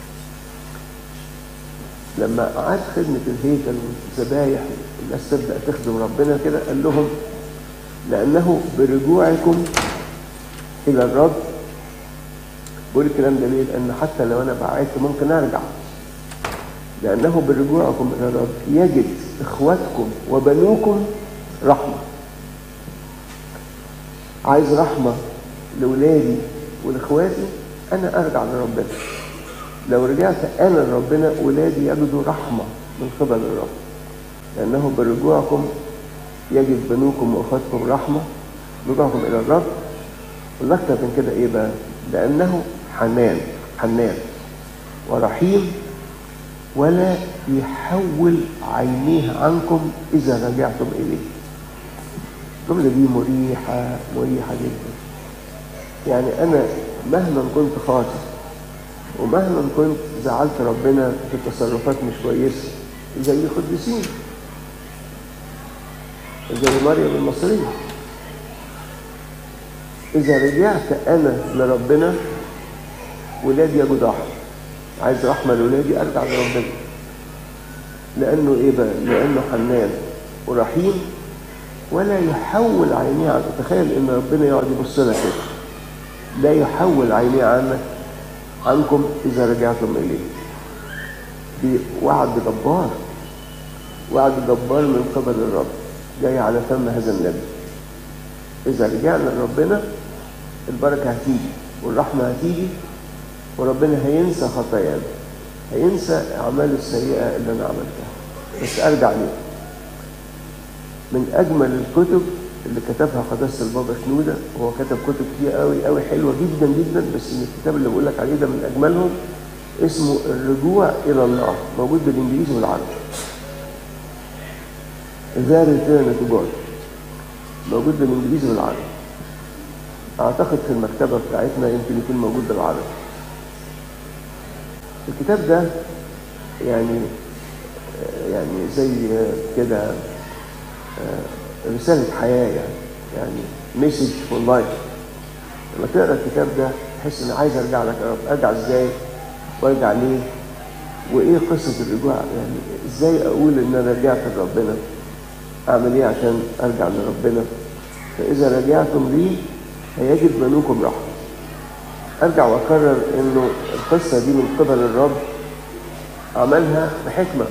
لما قعد خدمة الهيكل والذبايح الناس تبدأ تخدم ربنا كده، قال لهم لأنه برجوعكم إلى الرب. بقول الكلام ده ليه؟ لأن حتى لو أنا بعدت ممكن أرجع. لأنه برجوعكم إلى الرب يجد إخواتكم وبنوكم رحمة. عايز رحمة لولادي ولإخواتي، أنا أرجع لربنا. لو رجعت أنا لربنا ولادي يجدوا رحمة من قبل الرب. لأنه برجوعكم يجد بنوكم وأخواتكم رحمة. رجوعكم إلى الرب. والأكثر من كده إيه بقى؟ لأنه حنان ورحيم ولا يحول عينيه عنكم إذا رجعتم إليه. الجملة دي مريحة جدا. يعني أنا مهما كنت خاطئ ومهما كنت زعلت ربنا في تصرفات مش كويسة زي القديسين، زي مريم المصرية، إذا رجعت أنا لربنا ولادي يجدوا رحمة. عايز رحمة لولادي، أرجع لربنا. لأنه إيه بقى؟ لأنه حنان ورحيم ولا يحول عينيه عنك. تخيل إن ربنا يقعد يبص لك كده، لا يحول عينيه عنكم إذا رجعتم إليه. دي وعد جبار، وعد جبار من قبل الرب جاي على فم هذا النبي. إذا رجعنا لربنا البركة هتيجي والرحمة هتيجي، وربنا هينسى خطايانا، هينسى أعمال السيئة اللي أنا عملتها، بس أرجع ليه. من أجمل الكتب اللي كتبها قداسة البابا شنودة، هو كتب كتب كتير قوي قوي حلوة جدا جدا، بس من الكتاب اللي بقول لك عليه ده من أجملهم، اسمه الرجوع إلى الله، موجود بالإنجليزي والعربي. The Return to God موجود بالإنجليزي والعربي. أعتقد في المكتبة بتاعتنا يمكن يكون موجود بالعربي. الكتاب ده يعني زي كده رسالة حياة، يعني message for life. لما تقرأ الكتاب ده تحس إن عايز أرجع لك يا رب. أرجع إزاي؟ وأرجع ليه؟ وإيه قصة الرجوع؟ يعني إزاي أقول إن أنا رجعت لربنا؟ أعمل إيه عشان أرجع لربنا؟ فإذا رجعتم ليه هيجد بنوكم رحمة. أرجع وأكرر إنه القصة دي من قبل الرب عملها بحكمة.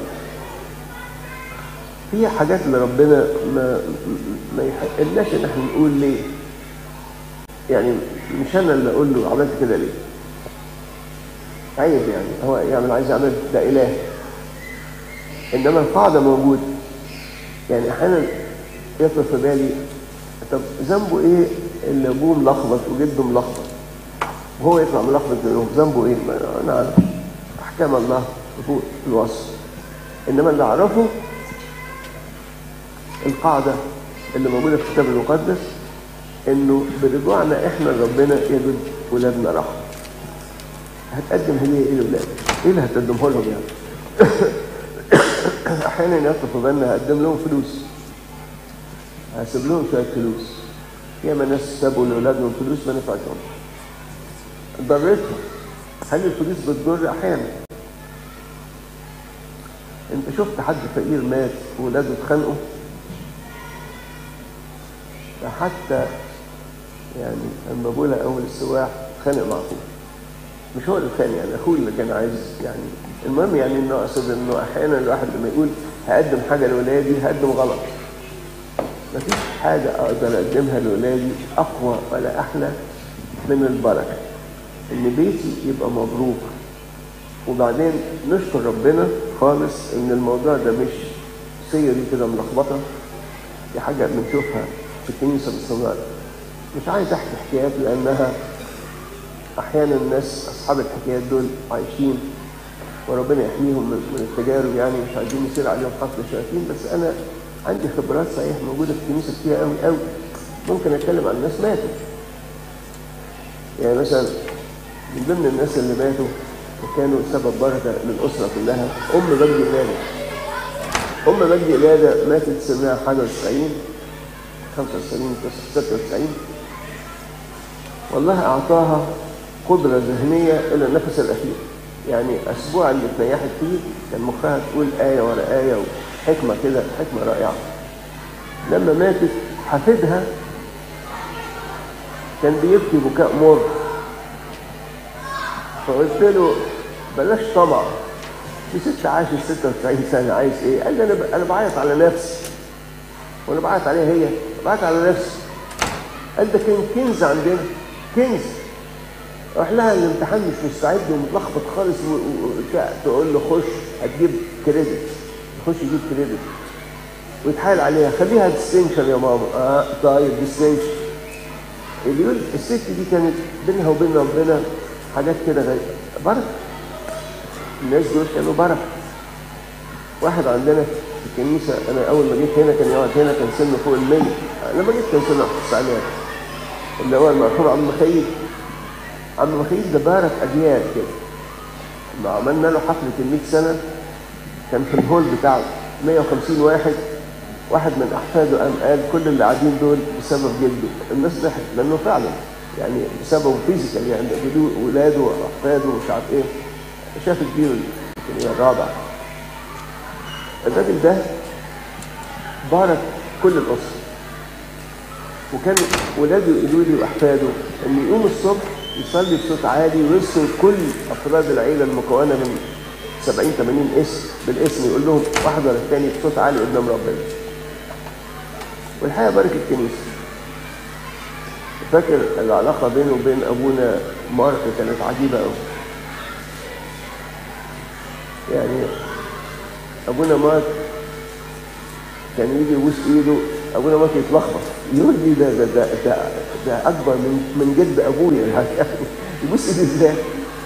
في حاجات اللي ربنا ما يحقلناش إن احنا نقول ليه. يعني مش أنا اللي أقول له عملت كده ليه. عيب يعني، هو يعمل عايز يعمل ده إله. إنما القاعدة موجودة. يعني أحيانا يطلع في بالي طب ذنبه إيه اللي أبوه ملخبط وجده ملخبط وهو يطلع ملخبط منهم؟ ذنبه إيه؟ أنا عارف أحكام الله فوق الوصف. إنما اللي أعرفه القاعدة اللي موجودة في الكتاب المقدس إنه برجوعنا إحنا لربنا يجد ولادنا رحمة. هتقدم هدية إيه لولادك؟ إيه اللي هتقدمه لهم يعني؟ أحيانا يطلب في بالنا هقدم لهم فلوس، هسيب لهم شوية فلوس. ياما ناس سابوا لأولادهم فلوس ما نفعتهم، ضرتهم. هل الفلوس بتضر؟ أحيانا. أنت شفت حد فقير مات وولاده اتخانقوا؟ حتى يعني لما بولا أول السواح اتخانق مع أخوه، مش هو اللي اتخانق، يعني أخوه اللي كان عايز يعني. المهم يعني إنه أقصد إنه أحيانا الواحد لما يقول هقدم حاجة لولادي هقدم غلط. مفيش حاجة أقدر أقدمها لولادي أقوى ولا أحلى من البركة، إن بيتي يبقى مبروك. وبعدين نشكر ربنا خالص إن الموضوع ده مش سيري كده ملخبطة. دي حاجة بنشوفها في الكنيسة باستمرار. مش عايز أحكي حكايات لأنها أحيانا الناس أصحاب الحكايات دول عايشين وربنا يحميهم من التجارب، يعني مش عايزين يصير عليهم قتل شياطين. بس أنا عندي خبرات صحيح موجودة في الكنيسة كتير قوي قوي. ممكن أتكلم عن ناس ماتوا. يعني مثلا من ضمن الناس اللي ماتوا وكانوا سبب بركة للأسرة كلها أم مجدي إلادة. أم مجدي إلادة ماتت سنها حاجة 90 95 96. والله أعطاها قدرة ذهنية إلى النفس الأخير. يعني أسبوع اللي اتنيحت فيه كان مخها تقول آية ورا آية وحكمة كده، حكمة رائعة. لما ماتت حفيدها كان بيبكي بكاء مر، فقلت له بلاش طمع، في ست عاشت 96 سنة عايز ايه؟ قال لي انا بعيط على نفسي. وانا بعيط عليها هي؟ بعيط على نفسي. قال ده كان كنز عندنا، كنز. راح لها الامتحان مش مستعد ومتلخبط خالص تقول له خش هتجيب كريدت، يخش يجيب كريدت ويتحايل عليها خليها ديستنكشن يا ماما. طيب ديستنكشن. اللي يقول الست دي كانت بينها وبين ربنا حاجات كده غريبة، بركة. الناس دول كانوا بركة. واحد عندنا في الكنيسة، أنا أول ما جيت هنا كان يقعد هنا كان سنه فوق 100، لما جيت كان سنه 900، اللي هو المرحوم عم مخيل. عم مخيل ده بارك أجيال كده. لما عملنا له حفلة 100 سنة كان في الهول بتاعه 150 واحد. واحد من أحفاده قام قال كل اللي قاعدين دول بسبب جده. الناس ضحكت لأنه فعلا يعني بسبب فيزيكال، يعني جدوه ولاده وأحفاده ومش عارف إيه. شاف الجيل الرابع. الراجل ده بارك كل الأسرة، وكان ولاده يقولوا لي وأحفاده إن يقوم الصبح يصلي بصوت عالي ويرسل كل أفراد العيلة المكونة من 70-80 اسم بالاسم، يقول لهم واحد ورا الثاني بصوت عالي قدام ربنا. والحقيقة بارك الكنيسة. فاكر العلاقة بينه وبين أبونا مارك كانت عجيبة أوي. يعني أبونا مارك كان يجي يبوس إيده، أبونا مارك يتلخبط يقول لي ده أكبر من جد أبويا، يعني يبوس إيده إزاي؟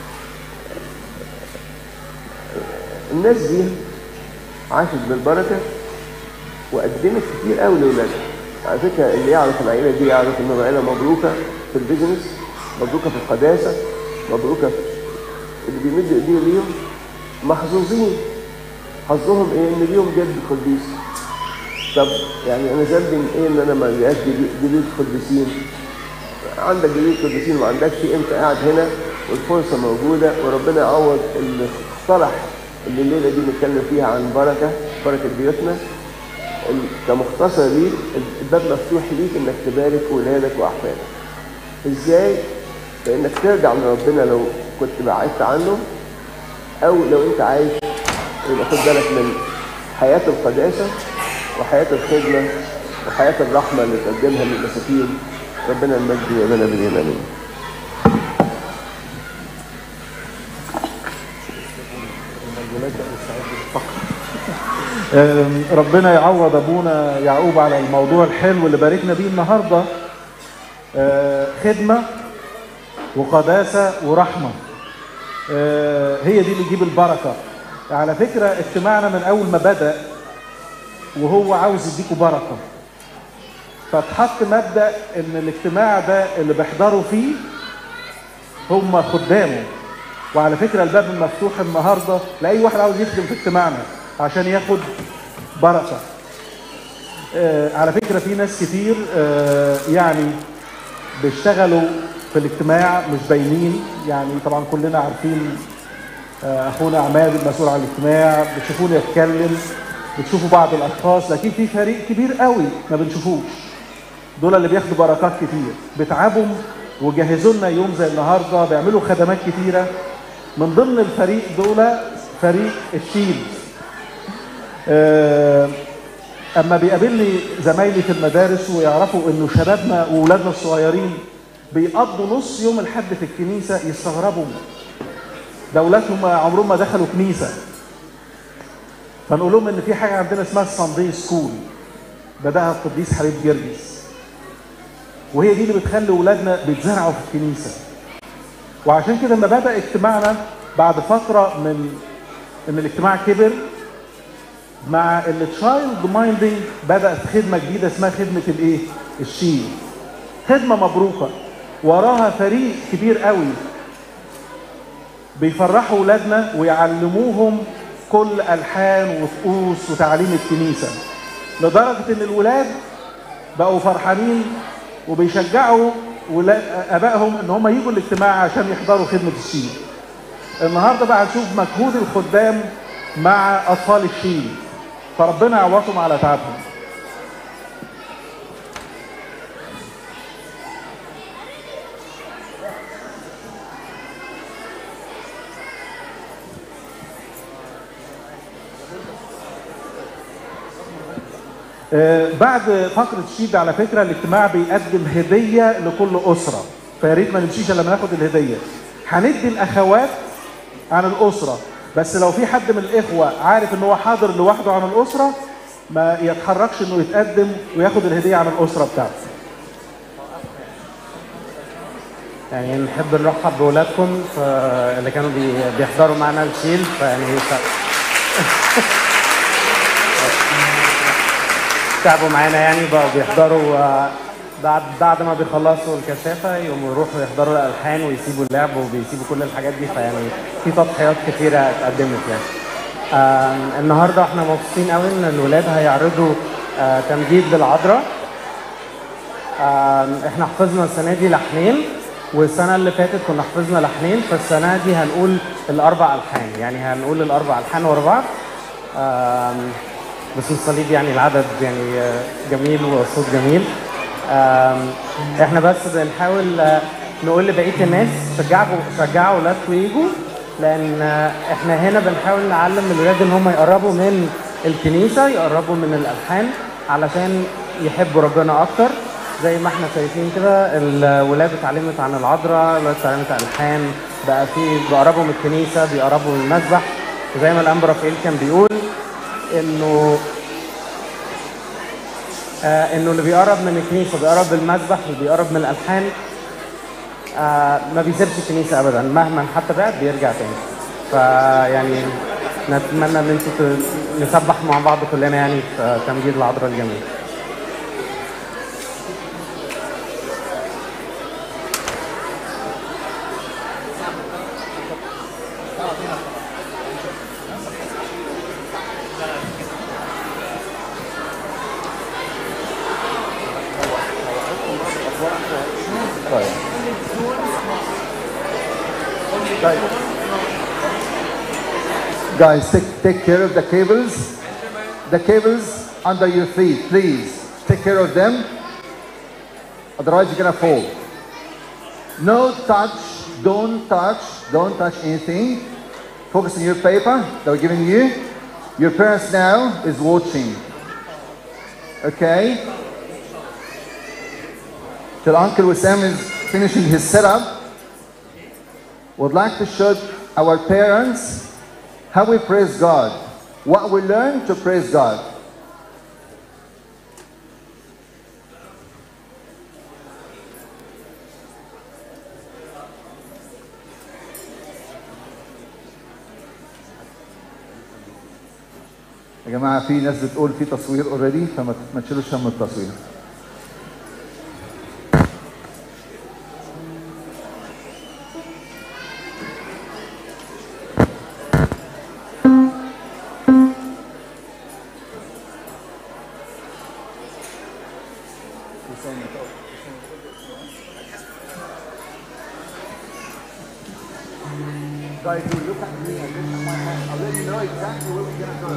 الناس دي عاشت بالبركة وقدمت كتير قوي لاولادها. على فكره اللي يعرف العيله دي يعرف ان العيله مبروكه في البيزنس، مبروكه في القداسه، مبروكه اللي بيمد ايديه ليهم محظوظين. حظهم ايه؟ ان ليهم جد قديس. طب يعني انا ذنبي ايه ان انا ما لقاش جديد قديسين؟ عندك جديد قديسين وما عندكش، انت قاعد هنا والفرصه موجوده، وربنا يعوض اللي اقترح اللي الليله دي نتكلم فيها عن بركه بيوتنا. كمختصر ليك الباب مفتوح ليك انك تبارك ولادك واحفادك. ازاي؟ بانك ترجع لربنا لو كنت بعدت عنه، او لو انت عايش يبقى خد بالك من حياه القداسه وحياه الخدمه وحياه الرحمه اللي تقدمها للمساكين. ربنا المجد لنا بالايمان. ربنا يعوض ابونا يعقوب على الموضوع الحلو اللي باركنا بيه النهارده. خدمه وقداسه ورحمه، هي دي اللي تجيب البركه. على فكره اجتماعنا من اول ما بدا وهو عاوز يديكوا بركه، فاتحط مبدا ان الاجتماع ده اللي بيحضروا فيه هم خدامه. وعلى فكره الباب المفتوح النهارده لاي واحد عاوز يخدم في اجتماعنا عشان ياخد بركه. على فكره في ناس كتير يعني بيشتغلوا في الاجتماع مش باينين، يعني طبعا كلنا عارفين اخونا عماد المسؤول عن الاجتماع، بتشوفوني اتكلم، بتشوفوا بعض الاشخاص، لكن في فريق كبير قوي ما بنشوفوش. دول اللي بياخدوا بركات كتير، بيتعبوا وجهزوا لنا يوم زي النهارده، بيعملوا خدمات كتيره. من ضمن الفريق دول فريق الشيل. اما بيقابلني زمايلي في المدارس ويعرفوا انه شبابنا واولادنا الصغيرين بيقضوا نص يوم الحد في الكنيسه، يستغربوا. دولتهم عمرهم ما دخلوا كنيسه. فنقول لهم ان في حاجه عندنا اسمها الساندي سكول، بداها القديس حبيب جرجس، وهي دي اللي بتخلي اولادنا بيتزرعوا في الكنيسه. وعشان كده لما بدا اجتماعنا بعد فتره من ان الاجتماع كبر، مع التشايلد مايندنج بدات خدمه جديده اسمها خدمه الايه؟ الشيل. خدمه مبروكه وراها فريق كبير قوي بيفرحوا اولادنا ويعلموهم كل الحان وطقوس وتعليم الكنيسه، لدرجه ان الولاد بقوا فرحانين وبيشجعوا ابائهم ان هم يجوا الاجتماع عشان يحضروا خدمه الشيل. النهارده بقى هنشوف مجهود الخدام مع اطفال الشيل، فربنا يعوضهم على تعبهم. بعد فقرة الشيد على فكرة الاجتماع بيقدم هدية لكل أسرة، فيا ريت ما نمشيش إلا لما ناخد الهدية. هندي الأخوات عن الأسرة، بس لو في حد من الإخوة عارف إن هو حاضر لوحده عن الأسرة ما يتحركش إنه يتقدم وياخد الهدية عن الأسرة بتاعته. يعني نحب نرحب بولادكم اللي كانوا بيحضروا معنا الشيل، فيعني تعبوا معانا يعني، بقوا بيحضروا بعد ما بيخلصوا الكثافه يقوموا يروحوا يحضروا الالحان ويسيبوا اللعب وبيسيبوا كل الحاجات دي، فيعني في تضحيات كثيره اتقدمت يعني. النهارده احنا مبسوطين قوي ان الولاد هيعرضوا تمجيد للعذراء. احنا حفظنا السنه دي لحنين، والسنه اللي فاتت كنا حفظنا لحنين، فالسنه دي هنقول الاربع الحان، يعني هنقول الاربع الحان ورا بعض. بس الصليب يعني العدد يعني جميل والصوت جميل. احنا بس بنحاول نقول لبقيه الناس شجعوا اولادكم يجوا، لان احنا هنا بنحاول نعلم الولاد ان هم يقربوا من الكنيسه، يقربوا من الالحان علشان يحبوا ربنا اكتر. زي ما احنا شايفين كده الولاد اتعلمت عن العذراء، الولاد اتعلمت عن الالحان، بقى في بيقربوا من الكنيسه، بيقربوا من المسبح. وزي ما الانبا رافائيل كان بيقول انه اللي بيقرب من الكنيسه بيقرب بالمسبح وبيقرب من الالحان ما بيسيبش الكنيسه ابدا، مهما حتى بعد بيرجع تاني. فيعني نتمنى ان انتوا نسبح مع بعض كلنا يعني في تمجيد العذراء الجميل. Guys, take care of the cables. The cables under your feet, please. Take care of them. Otherwise you're gonna fall. No touch, don't touch anything. Focus on your paper that we're giving you. Your parents now is watching. Okay? Till Uncle Wissam is finishing his setup, would like to show our parents how we praise God, what we learn to praise God. يا جماعة في ناس بتقول في تصوير اوريدي، فما تشيلوش هم التصوير. Guys, you look at me and look at my hand. I'll let you know exactly where we're gonna go.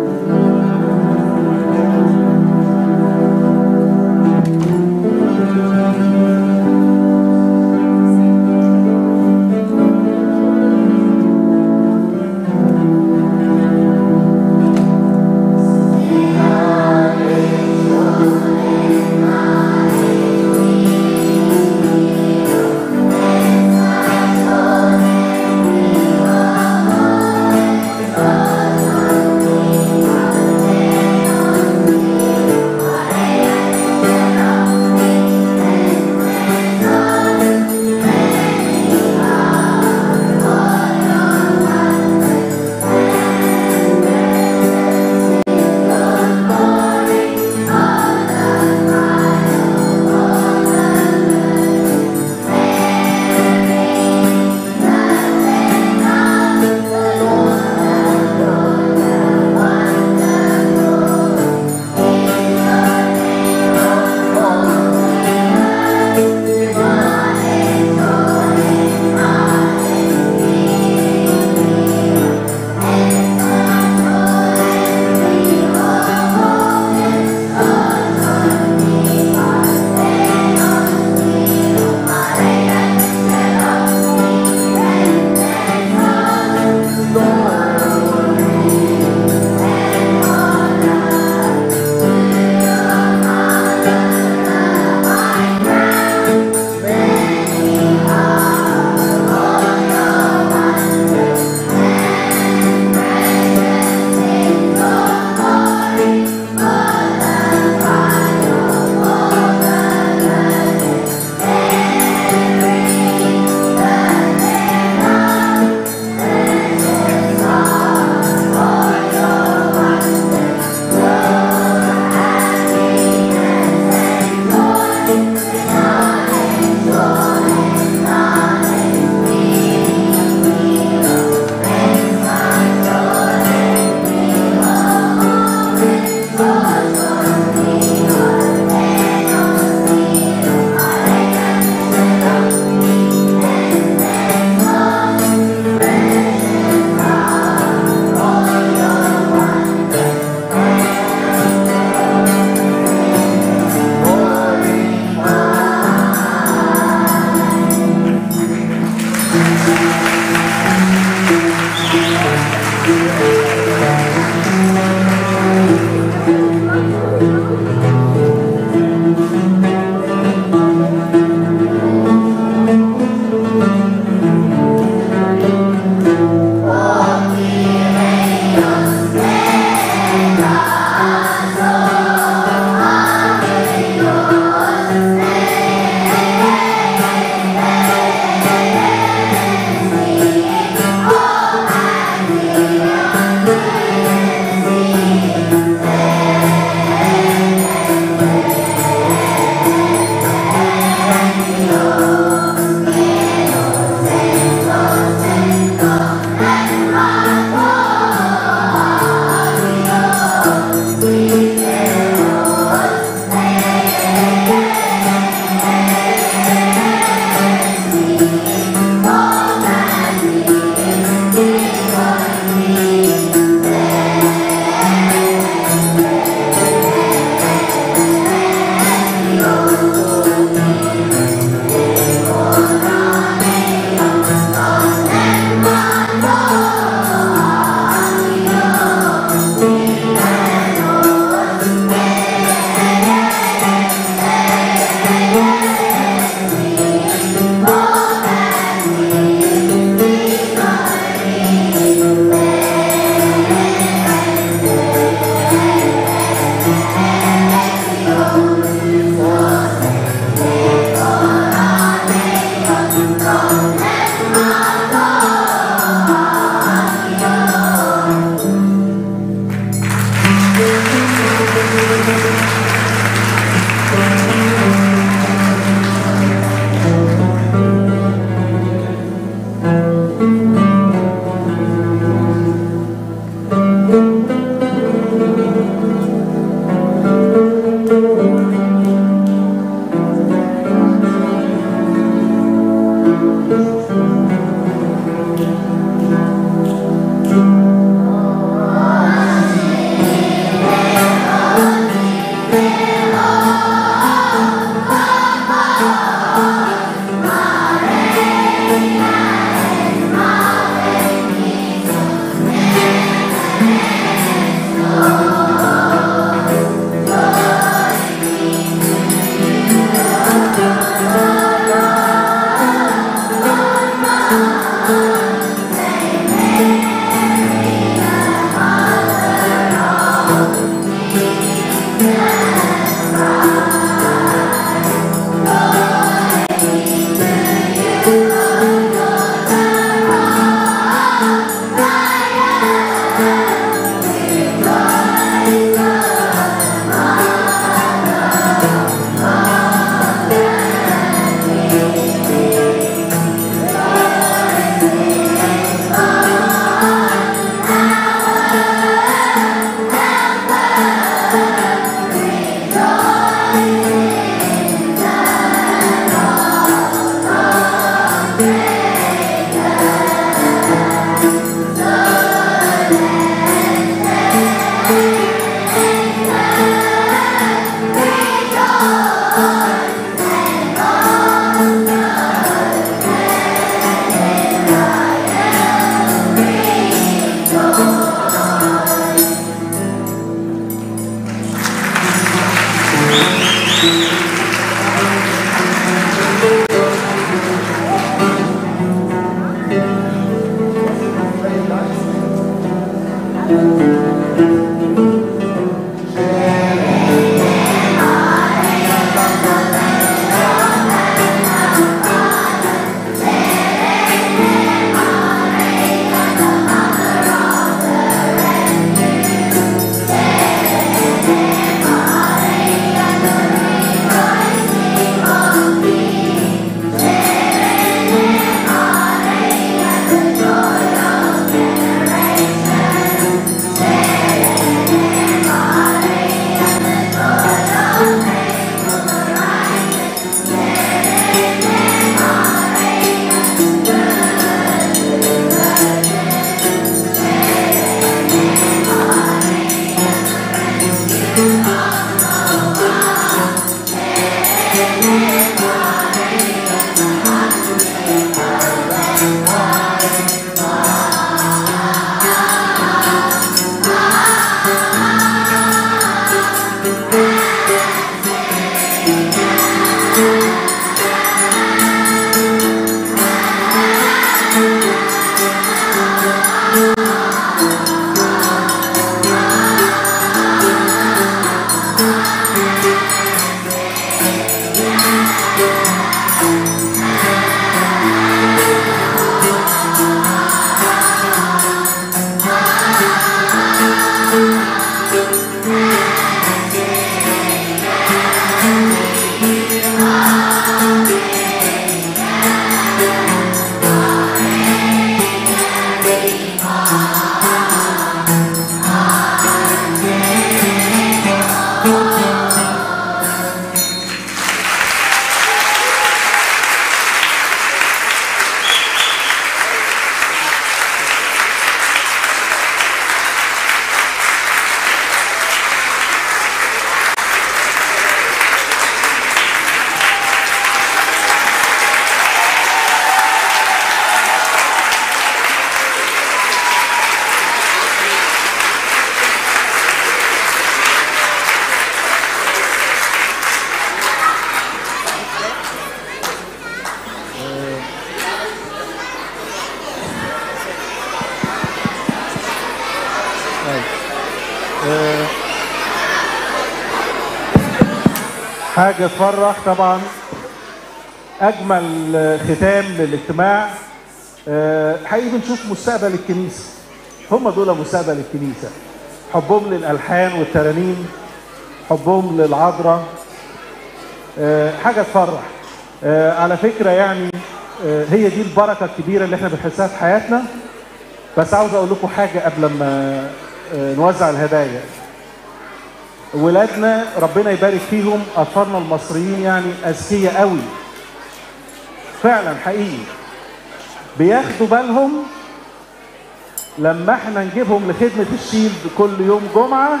حاجة تفرح طبعا. أجمل ختام للاجتماع. حقيقي بنشوف مستقبل الكنيسة، هم دول مستقبل الكنيسة، حبهم للألحان والترانيم، حبهم للعذراء، حاجة تفرح. على فكرة يعني هي دي البركة الكبيرة اللي احنا بنحسها في حياتنا. بس عاوز أقول لكم حاجة قبل ما نوزع الهدايا. ولادنا ربنا يبارك فيهم، أطفالنا المصريين يعني أذكياء قوي فعلا حقيقي، بياخدوا بالهم لما احنا نجيبهم لخدمة الشيلد كل يوم جمعة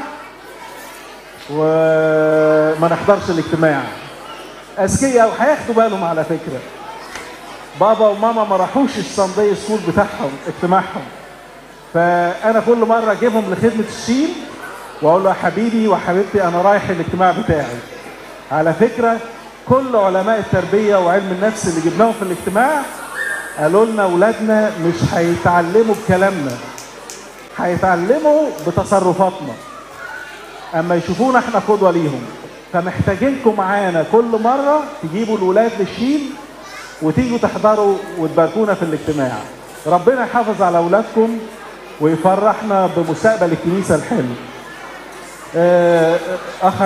وما نحضرش الاجتماع. أذكياء وهياخدوا بالهم على فكرة. بابا وماما ما راحوش الساندي سكول بتاعهم اجتماعهم، فأنا كل مرة أجيبهم لخدمة الشيلد وأقول له يا حبيبي وحبيبتي أنا رايح الاجتماع بتاعي. على فكرة كل علماء التربية وعلم النفس اللي جبناهم في الاجتماع قالوا لنا أولادنا مش هيتعلموا بكلامنا، هيتعلموا بتصرفاتنا أما يشوفونا احنا قدوة ليهم. فمحتاجينكم معانا كل مرة تجيبوا الولاد للشيل وتيجوا تحضروا وتباركونا في الاجتماع. ربنا يحافظ على أولادكم ويفرحنا بمستقبل الكنيسة الحلو. أخ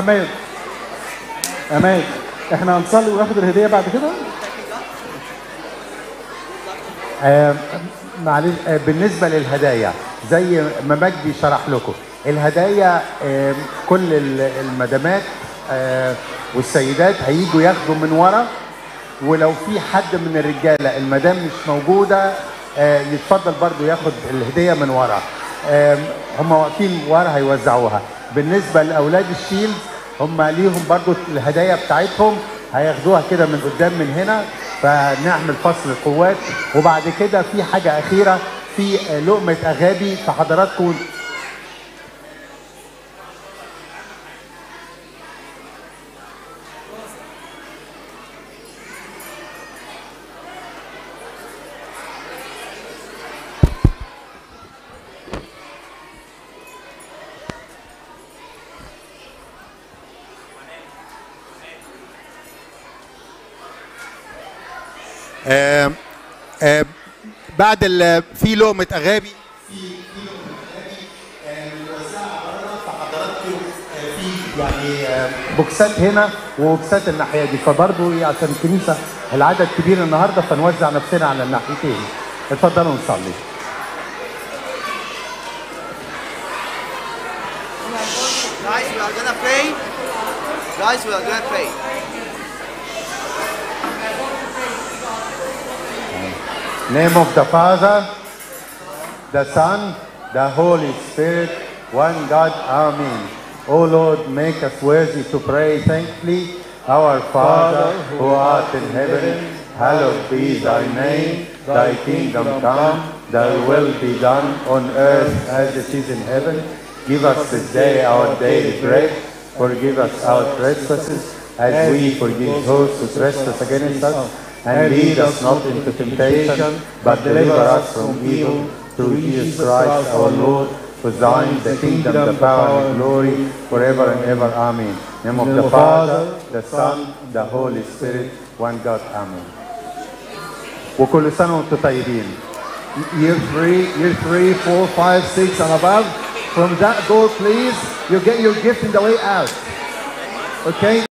أماد احنا هنصلي وناخد الهدية بعد كده؟ معلش بالنسبة للهدايا زي ما مجدي شرح لكم الهدايا، كل المدامات والسيدات هيجوا ياخدوا من ورا، ولو في حد من الرجالة المدام مش موجودة يتفضل برضو ياخد الهدية من ورا. هم واقفين ورا هيوزعوها. بالنسبة لأولاد الشيلد هم ليهم برضو الهدايا بتاعتهم هياخدوها كده من قدام من هنا، فنعمل فصل القوات. وبعد كده في حاجة أخيرة، في لقمة أغابي فحضراتكم بعد في لقمة أغابي بنوزعها بره، فحضراتكم في يعني بوكسات هنا وبوكسات الناحية دي، فبرضه عشان الكنيسة العدد كبير النهارده فنوزع نفسنا على الناحيتين. اتفضلوا نصلي. Guys, we are gonna pray. Guys, we are gonna pray. Name of the Father, the Son, the Holy Spirit, one God, Amen. O Lord, make us worthy to pray thankfully. Our Father, who art in heaven, hallowed be thy name. Thy kingdom come, thy will be done on earth as it is in heaven. Give us this day our daily bread. Forgive us our trespasses, as we forgive those who trespass against us. And lead us not into temptation, but deliver us from evil. Through Jesus Christ our Lord, for thine is the kingdom, the power, and the glory, forever and ever. Amen. In the name of the Father, the Son, the Holy Spirit, one God. Amen. وكل سنة وانتم طيبين. Year 3, 4, 5, 6 and above. From that door, please, you get your gift in the way out. Okay?